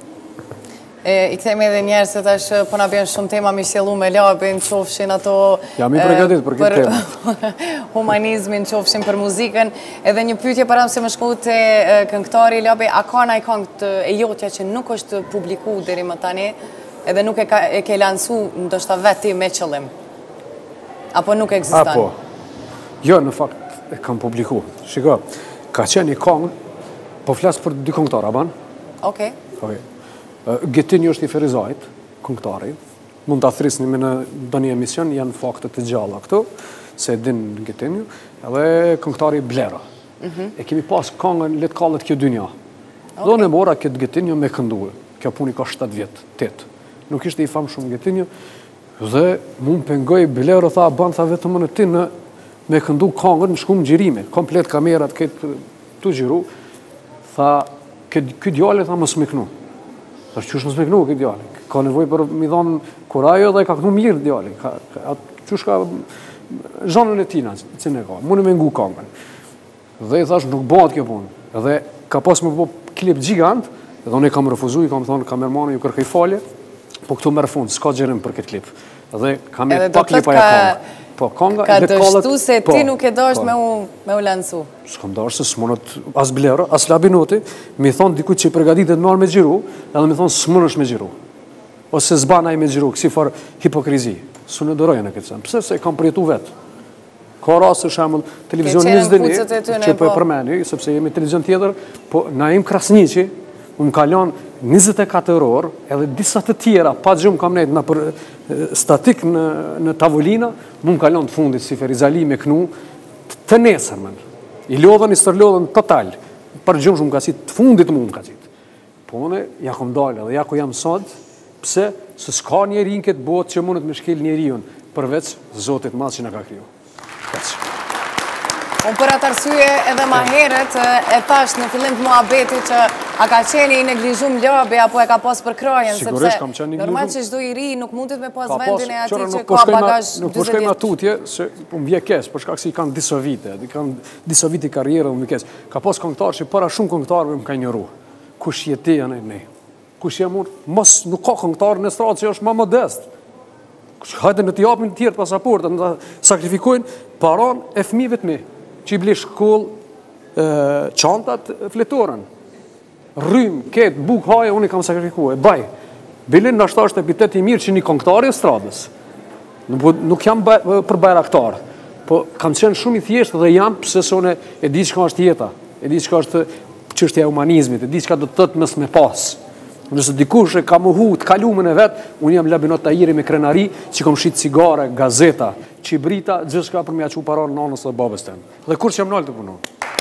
I këthejme edhe njerë se tash po na bjenë shumë tema mi sjelu me Labin, qofshin ato... Jam i përgatit për këtë tema. Humanizmin, qofshin për muzikën. Edhe një pyetje para se më shku të këngëtari Labi, a ka na i këngët e jotja që nuk është publiku deri më tani, edhe nuk e ke lansu ndoshta veti me qëllim? Apo nuk eksiston? Apo, jo, në fakt e kam publiku. Shiko, ka qenë i këngë, po flasë për dy këngëtar, a ban? Okej. Gjetinju është i Ferizajt, këngëtari. Mund të thrisni me në një emision, janë faktet të gjalla këtu, se din Gjetinju, edhe këngëtari Blera. E kemi pas këngën letë kallet kjo dynja. Do në mora këtë Gjetinju me kënduë. Kjo puni ka 7 vjetë, 8. Nuk ishte i famë shumë Gjetinju, dhe mund pëngoj Blera, tha, ban, tha vetëm në ti me këndu këngën në shkumë gjirime. Komplet kamerat këtë të gjiru, tha, këtë djale, tha, më smiknu. Tha, qësh më smiknu këtë djali? Ka nevoj për mi thonë kurajo dhe ka kënu mirë djali. Qësh ka zhonën e tina, që ne ka, mune me ngu kongën. Dhe i thash, nuk bëhat kjo punë. Edhe ka pas me bo klip gjigant, edhe unë i kam refuzu, i kam thonë kamermanu, ju kërkej falje, po këtu merr fund, s'ka gjerim për këtë klip. Edhe ka me pa klipa ja konga. Po, konga ka dështu se ti nuk e dasht me u lancu. S'kam dasht se s'monët as blerë, as labinoti, mi thonë dikujt që i përgatitet me arë me gjiru, edhe mi thonë s'monësh me gjiru. Ose s'bana i me gjiru, kësi farë hipokrizi. Su në dërojnë e këtë sen. Pse se kam përjetu vetë. Ka rase shembull televizion 21 që po e përmeni, sepse jemi televizion tjetër, po na im Krasniqi, më kalon 24 orë, edhe disa të tjera, pa gjumë kam nejtë në për statik në tavolina, më kalon të fundit si Ferizali me knu, të nesërmen. I lodhen, i stërlodhen total, për gjumë shumë ka qitë, të fundit më ka qitë. Po une, ja kom dalë, edhe ja ku jam sot, pse, se s'ka njeri në këtë botë që mundet me shkel njeriun, përveç Zotit madh që na ka kriju. Unë për atë arsye edhe ma herët e thash në fillim të muhabetit që a ka qeni i neglizhum ljabi apo e ka pas për krajen, sepse normal që çdo i ri nuk mundet me pas vendin e ati që ka bagazh 20 vjetë. Nuk po shkojmë atutje, se unë vje kes, për shkak se i kanë disa vite, i kanë disa vite karrierë, unë kes. Ka pas këngëtar që para shumë këngëtarëve më ka njëru. Kush je ti janë ne? Kush jam unë? Mos nuk ka këngëtar në stradë që është më modest. Hajde në të japin të tjerë pasaportët, në sakrifikojnë paron e fëmijëve të mi, që i ble shkollë çantat fletorën. Rrym, ketë, buk, haje, unë i kam sakrifikuar. Baj, bilin në ashtë është epitet i mirë që një këngëtari e stradës. Nuk jam për bajraktar, po kam qenë shumë i thjeshtë dhe jam pëse se unë e di çka është jeta, e di çka është çështja e humanizmit, e di çka do të thotë mes me pas. Nëse dikush e ka mohu të kalumën e vetë, unë jam Labinot Tahiri me krenari, që kom shit cigare, gazeta, qibrita, gjithçka për me aqu paron nanës dhe babës tem. Dhe kur që jam nalë të punon.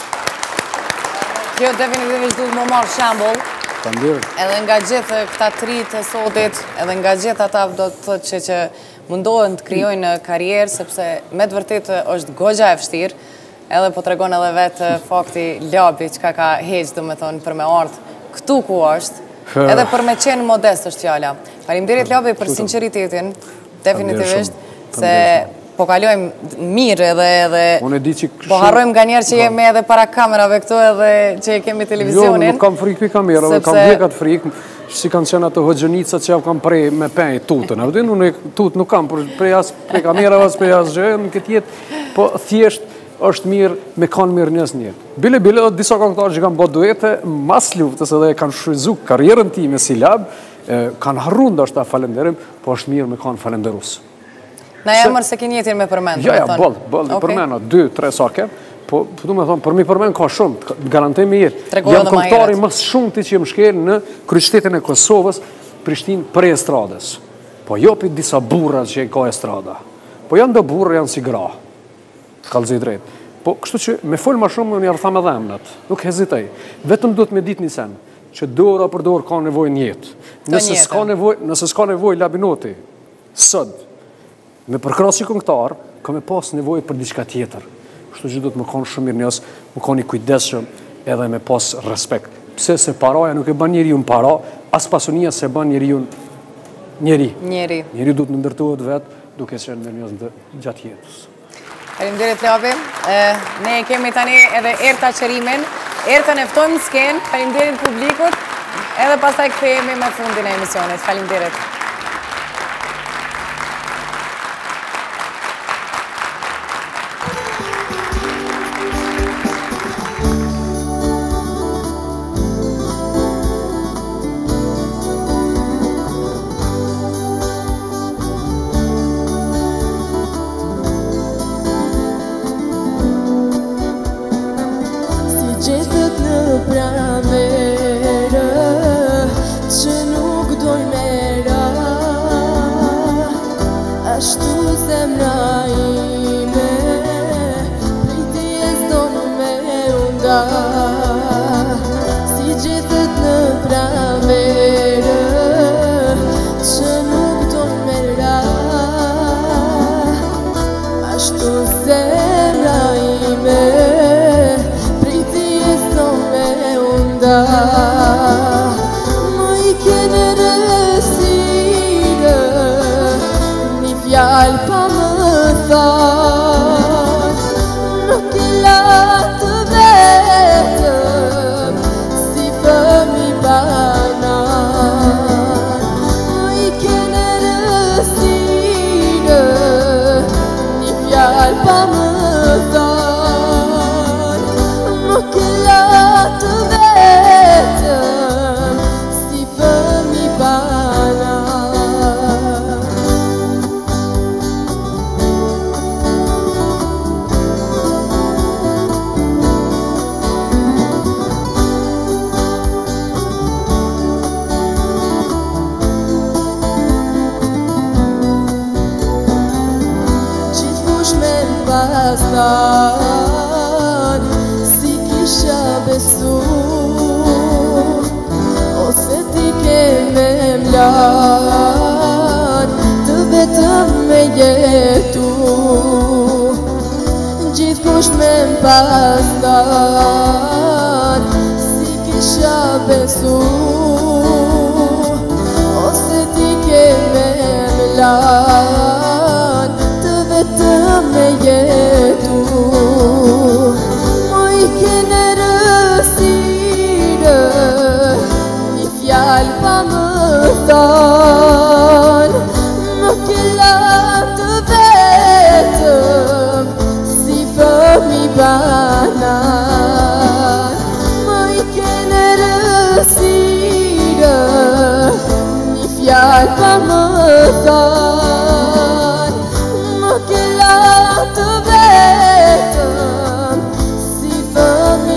Kjo definitivisht duhet më marrë shembull. Edhe nga gjithë këta tri të sotit, edhe nga gjithë ata do të thotë që mundohen të krijojnë karrierë, sepse me të vërtetë është goxha e vështirë, edhe po tregon edhe vetë fakti Labi çka ka heqë, domethënë për me ardhë këtu ku është. Edhe për me qenë modest është fjala. Faleminderit Labi për sinqeritetin, definitivisht, se po kalojmë mirë edhe po harrojmë nga njerë që jemi edhe para kamerave këtu edhe që kemi televizionin. Jo, nuk kam frikë për kamerave, kam vjekat frikë, si kanë qenë ato hoxhënica që kam prej me pej tutën. Unë tutë nuk kam, prej kamerave, prej asë gjë, në këtë jetë, po thjesht është mirë me kanë mirë njës njëtë. Bile, dhe disa këngëtarë që kanë bërë duete, mas luftës edhe kanë shfryzu karrierën time si Lab, kanë harru ndoshta ta falenderim, po është mirë me kanë falenderus. Na jamër se ki njetin me përmend. Ja, bëllë, përmena, 2-3 sake, po du me thonë, për mi përmend ka shumë, garantoj me jetë. Jam këngëtari mas shumë ti që jem shkel në kryeqytetin e Kosovës, Prishtinë për estradës. Po jopi disa burra që ka estrada. Po janë do burra, janë si gra. Kallëzoj drejt. Po, kështu që me folë ma shumë në njerë tha me dhemnat, nuk hezitej. Vetëm do të me dit një sen, që dora për dorë ka nevoj njetë. Nëse s'ka nevoj Labinoti, sëd, me përkrasi këngëtar, ka me pas nevoj për diçka tjetër. Kështu që do të më konë shumë mirë njës, më konë i kujdeshëm edhe me pas respekt. Pse se paraja nuk e ban njeri unë para, as pasunia se ban njeri unë njeri. Njeri du të në ndërtuat vetë, duke qenë me njës gjatë jetës. Faleminderit Labi. Ne kemi tani edhe Erta Qerimin. Erta ne ftojmë në skenë. Faleminderit publikut. Edhe pastaj kthehemi me fundin e emisionit. Faleminderit. Gjithët në pramere që nuk dojnë mera, ashtu zemra ime priti e s'donë me unda. Si gjithët në pramere që nuk dojnë mera, ashtu zemra ime më i kene rësire një fjallë pa më thar, nuk e la të pastan si kisha besu ose ti ke me mlan të vetëm me jetu gjithkush me pastan si kisha besu ose ti ke me mlan të vetëm me jetu moj kene rësire një fjallë pa më thonë më kella të vetëm si fëmi banan moj kene rësire një fjallë pa më thonë më kella të vetëm si fëmi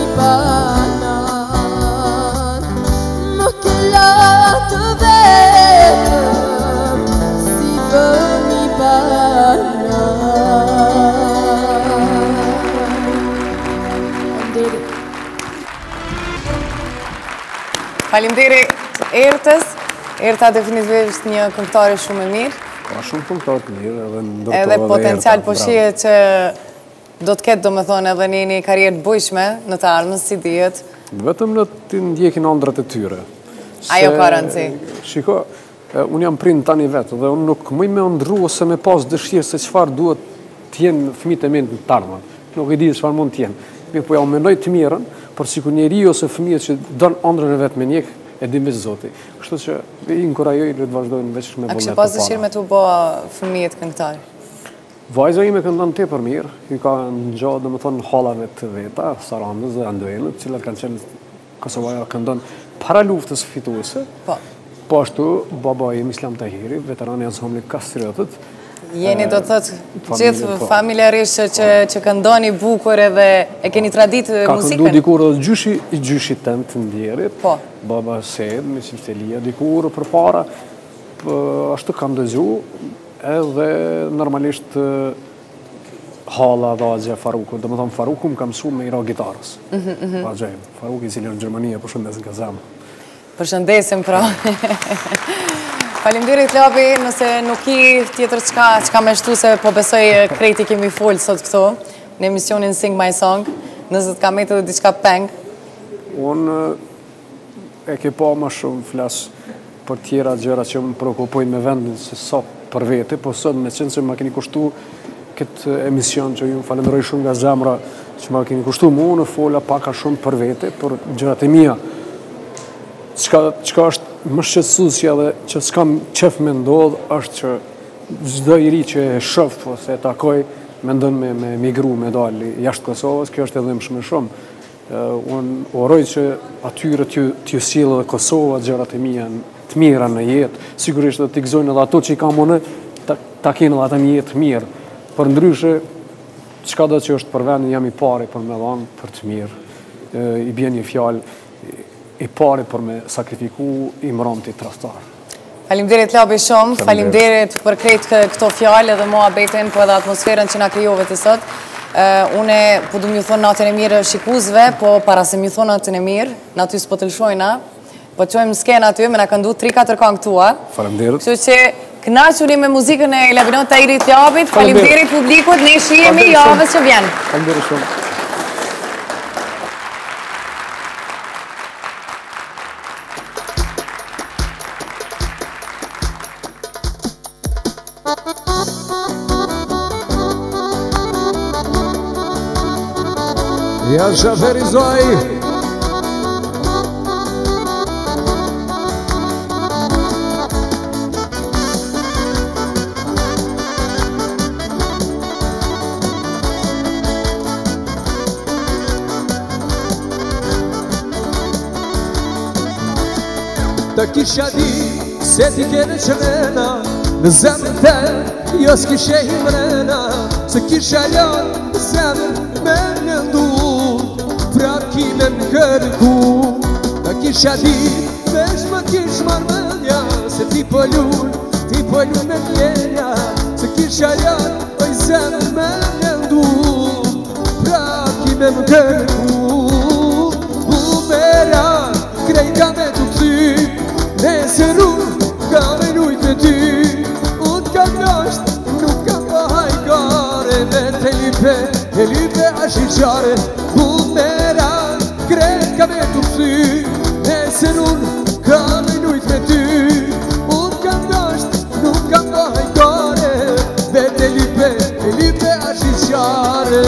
banan më kella të vetëm si fëmi banan. Faleminderit Ertës. Erta definitivisht një këngëtare shumë e mirë. Ka shumë këngëtarë të mirë edhe ndërto Edhe potencial Erta, po shihet që do të ketë domethënë edhe një karrierë të bujshme në të ardhmen, si dihet. Vetëm në të ndjekin ëndrat e tyre. Ajo ka rëndësi. Shiko, unë jam prind tani vetë dhe unë nuk mëj me ndru ose me pas dëshirë se çfarë duhet të jenë fëmijët e mi në të ardhmen. Nuk e di çfarë mund të jenë. Po ja mendoj të mirën, por sikur njeriu ose fëmijët që don ëndrën e vet me njek, e din veç Zoti. Kështu që i inkurajoj të vazhdojnë veç me vullnet. A kishe pas dëshirë me t'u bë fëmijët këngëtar? Vajza ime këndon tepër mirë, i ka ngjatë domethënë hallave të veta, Sarandës dhe Andoelët, të cilat kanë qenë Kosovaja këndon para luftës fituese. Po. Po ashtu baba im Islam Tahiri, veteran i ansamblit Kastriotët. Jeni do të thotë gjithë familjarisht që këndoni bukur edhe e keni traditë Ka muzikën? këndu dikur edhe gjyshi tënë të ndjerit, Po. baba Sed, me Qiftelia, dikur për para, ashtu kam dëgju, edhe normalisht hala dhe Agja Faruku, dhe më thonë Faruku më kam su me ira gitarës. Faruku i cili në Gjermania, përshëndesin ka zemë. Përshëndesim pra. Faleminderit Labi, nëse nuk i tjetër çka më shtu se po besoj krejti kemi folë sot këtu në emisionin Sing My Song, nëse të kam edhe diçka peng. Unë e ke pa ma shumë flas për tjera gjëra që më prekupojnë me vendin se sa për vete, po sot me qenë që ma keni kushtu këtë emision që ju falenderoj shumë nga zemra që ma keni kushtu mu në fola paka shumë për vete, për gjërat e mija. Qka është më shqetësuesja dhe që s'kam qef me ndodh, është që çdo i ri që e shoh ose e takoj mendon me migru, me dali jashtë Kosovës, kjo është edhe më shumë. Unë uroj që atyre t'ju sjellë dhe Kosova gjërat e mia të mira në jetë, sigurisht dhe t'i gëzojnë edhe ato që i kam unë, ta kenë edhe ata një jetë mirë. Për ndryshe, çka do që është për vendin jam i pari për me dhanë për të mirë. I bjen një fjalë i pari për me sakrifiku i mëromti trastar. Faleminderit Labi shumë, faleminderit për krejt këto fjalë edhe muhabetin, po edhe atmosferën që na krijove të sot. Une po du m'ju thonë natën e mirë shikuzve, po para se m'ju thonë natën e mirë, na ty s'po të lëshojna, po qojmë s'kena aty, me na këndu 3-4 këngë tua. Faleminderit. Kështu që kënaquni me muzikën e Labinot Tahirit Labit, faleminderit publikut, ne shihemi javës që vjen. Faleminderit shumë. Ja zhaverizoj Ta kisha di se ti kene qëmena në zemën te, jo s'kishe himrena, se kisha janë në zemën me nëndu, pra kime më kërku. Ta kisha di, vesh më kish marmënja, se ti po lull me mjenja, se kisha janë oj zemën me nëndu, me më kërku Bumeran, krejka me të këthy Nesër unë ka me lujt me ty Unë ka nësht, nuk ka pa hajgare Vet e lipe ashtë i qare Bumeran, krejka me të këthy Nesër unë ka me lujt me ty Unë ka nësht, nuk ka pa hajgare Vet e lipe ashtë i qare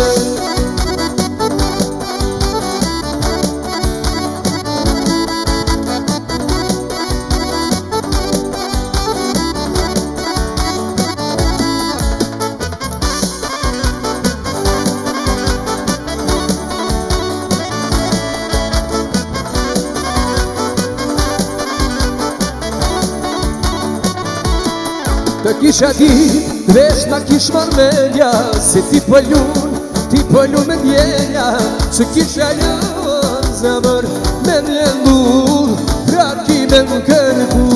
Të kisha di, vesh ma kish marmenja Se ti pëllun me djenja Se kisha janë zemër me mjendu Pra ki me më kërku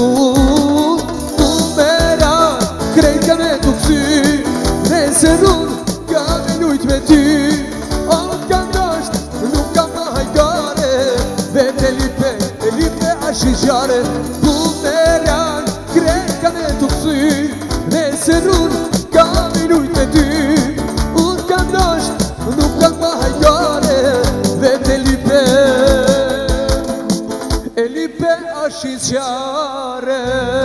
Bumera, krejka me të kësy Nesër unë ka me lujt me ty O ka ndasht, nuk ka ma hajgare Vet e lipe ashtë i gjare Bumera, krejka me të kësy Nesër unë ka me lujt me ty Unë ka ndasht, nuk ka ma hajgare Vet e lipe ashtë i qare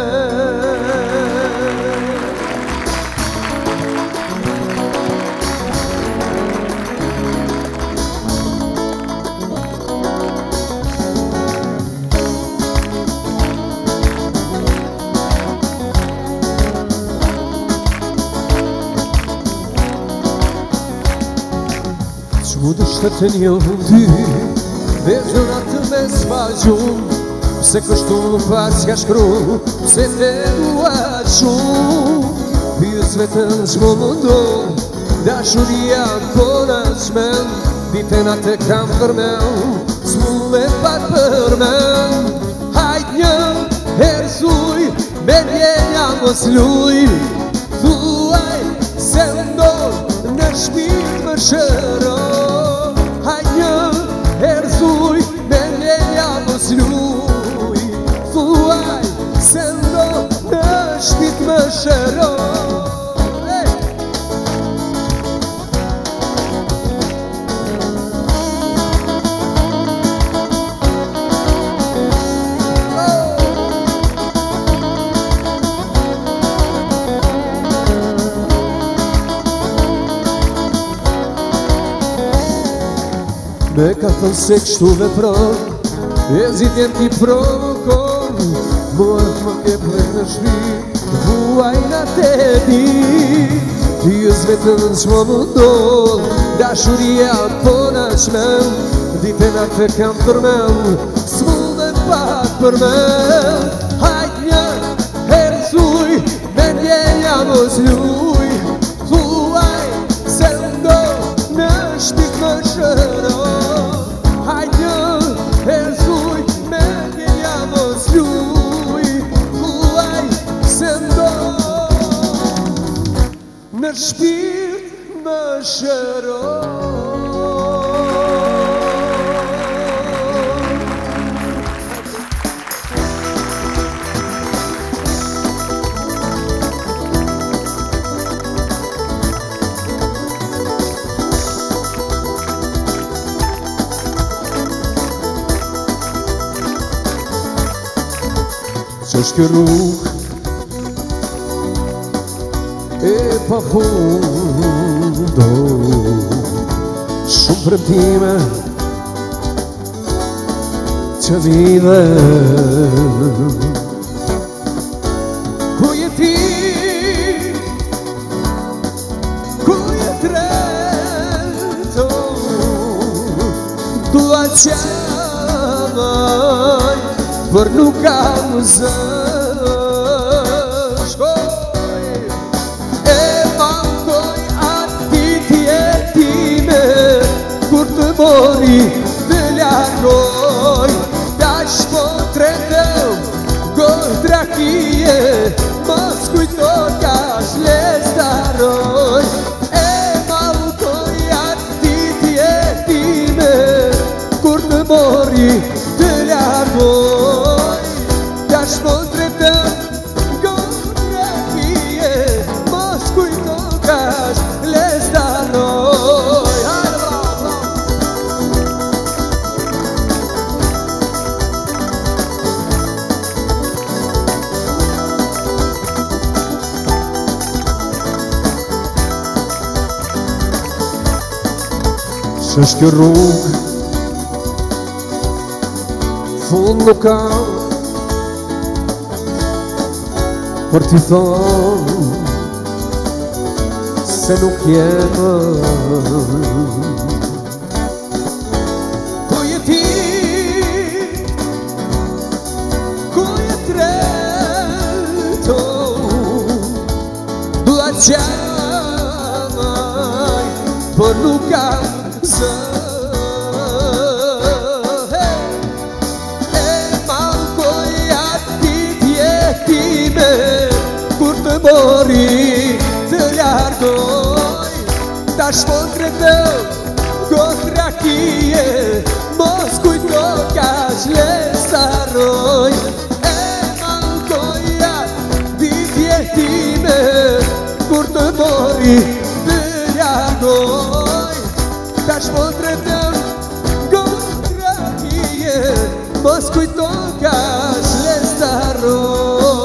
Që dështë të njohë ty Dhe zërat me s'faqun Se kështu pas ka shkru Se te duat shumë Pjës vetën që më mundon Dashuria kona qmen Ditën atë kam përmen S'mu me pak përmen Hajt një herësuj Me djenja mos luj Thuaj se ndon Në shpirt më shëro Hajt një herësuj Me djenja mos luj Thuaj se ndon Në shpirt më shëro Me ka thënë se kështu vepron E zitjen ti provokon Mua më ke plek në shpi Vuaj nga te di Ti ës vetën që më mundon Dashuria po në qmen Ditën atë kam përmen S'mu dhe pak përmen Hajt një herësuj Me ndjenja mos luj Thuaj se ndo Në shpik më shëro Hajt një herësuj Me ndjenja mos luj Thuaj se ndo Në shpirt më shëro Që është kjo rrugë E pa fundo Shumë premtime Që vive Ku je ti Ku je treto Dua qamaj Për nuk kam zë Shkoj E mangoj ati tjetime Kur të mori të largoj Dash po tretëm Gojë drakije Mos kujto ka shlestaroj E mangoj ati tjetime Ç'është kjo rrugë fund nuk kam për t'i thonë se nuk jetë. Ku je ti, ku je treto, dua qamaj, për nuk kam zë. Kur të mori të largoj, tash po t'retëm gotra kije, mos kujto ka qlesaroj. E mankoja ditje time, kur të mori të largoj, tash po t'retëm gotra kije, mos kujto ka qlesaroj.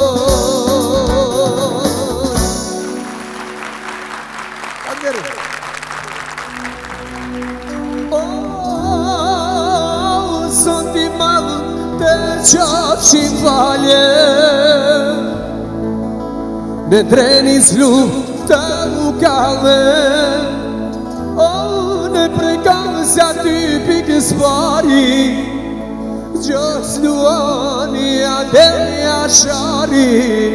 Zoti madh të qofshin falje, në treni zlu të ukallë, në prekallë sa ty pikës pari, gjos luani adenja shari,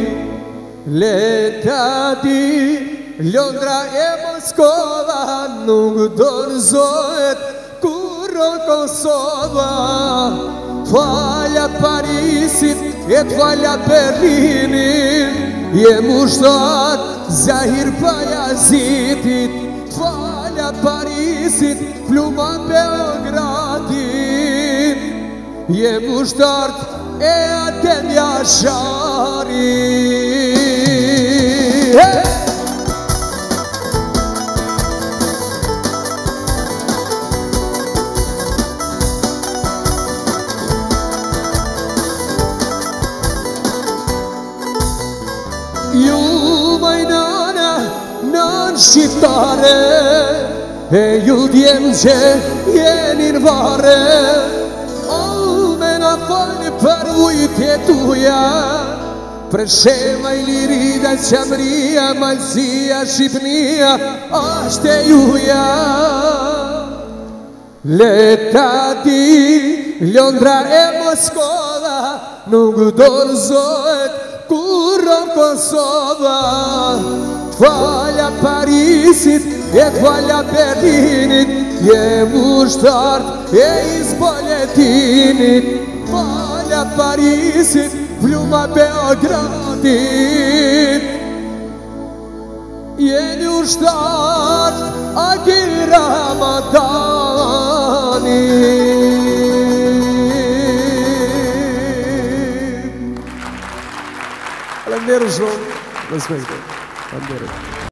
leta di Londra e Moskova nuk dorëzohet kurrë Kosova. T'falja Parisit e t'falja Berlinin, jem ushtar Zahir Pajazitit. T'falja Parisit, pluma Beogradit, jem ushtar e aten Jasharit. Ju majnana nën shqiptare, e ju djemë që jeni në vare, me na falë për ujtje tuja, për shema i lirida, qamria, malësia, shqipnia, ashtë e juja. Leta di, Londra e Moskova, nuk dorëzohet kurrë Kosova. T'falja Parisit e t'falja Berlinit, jem ushtart e Izboletinit. T'falja Parisit, pluma Beogradit, jeni ushtart Agil Ramadanit. Falenderoj shumë.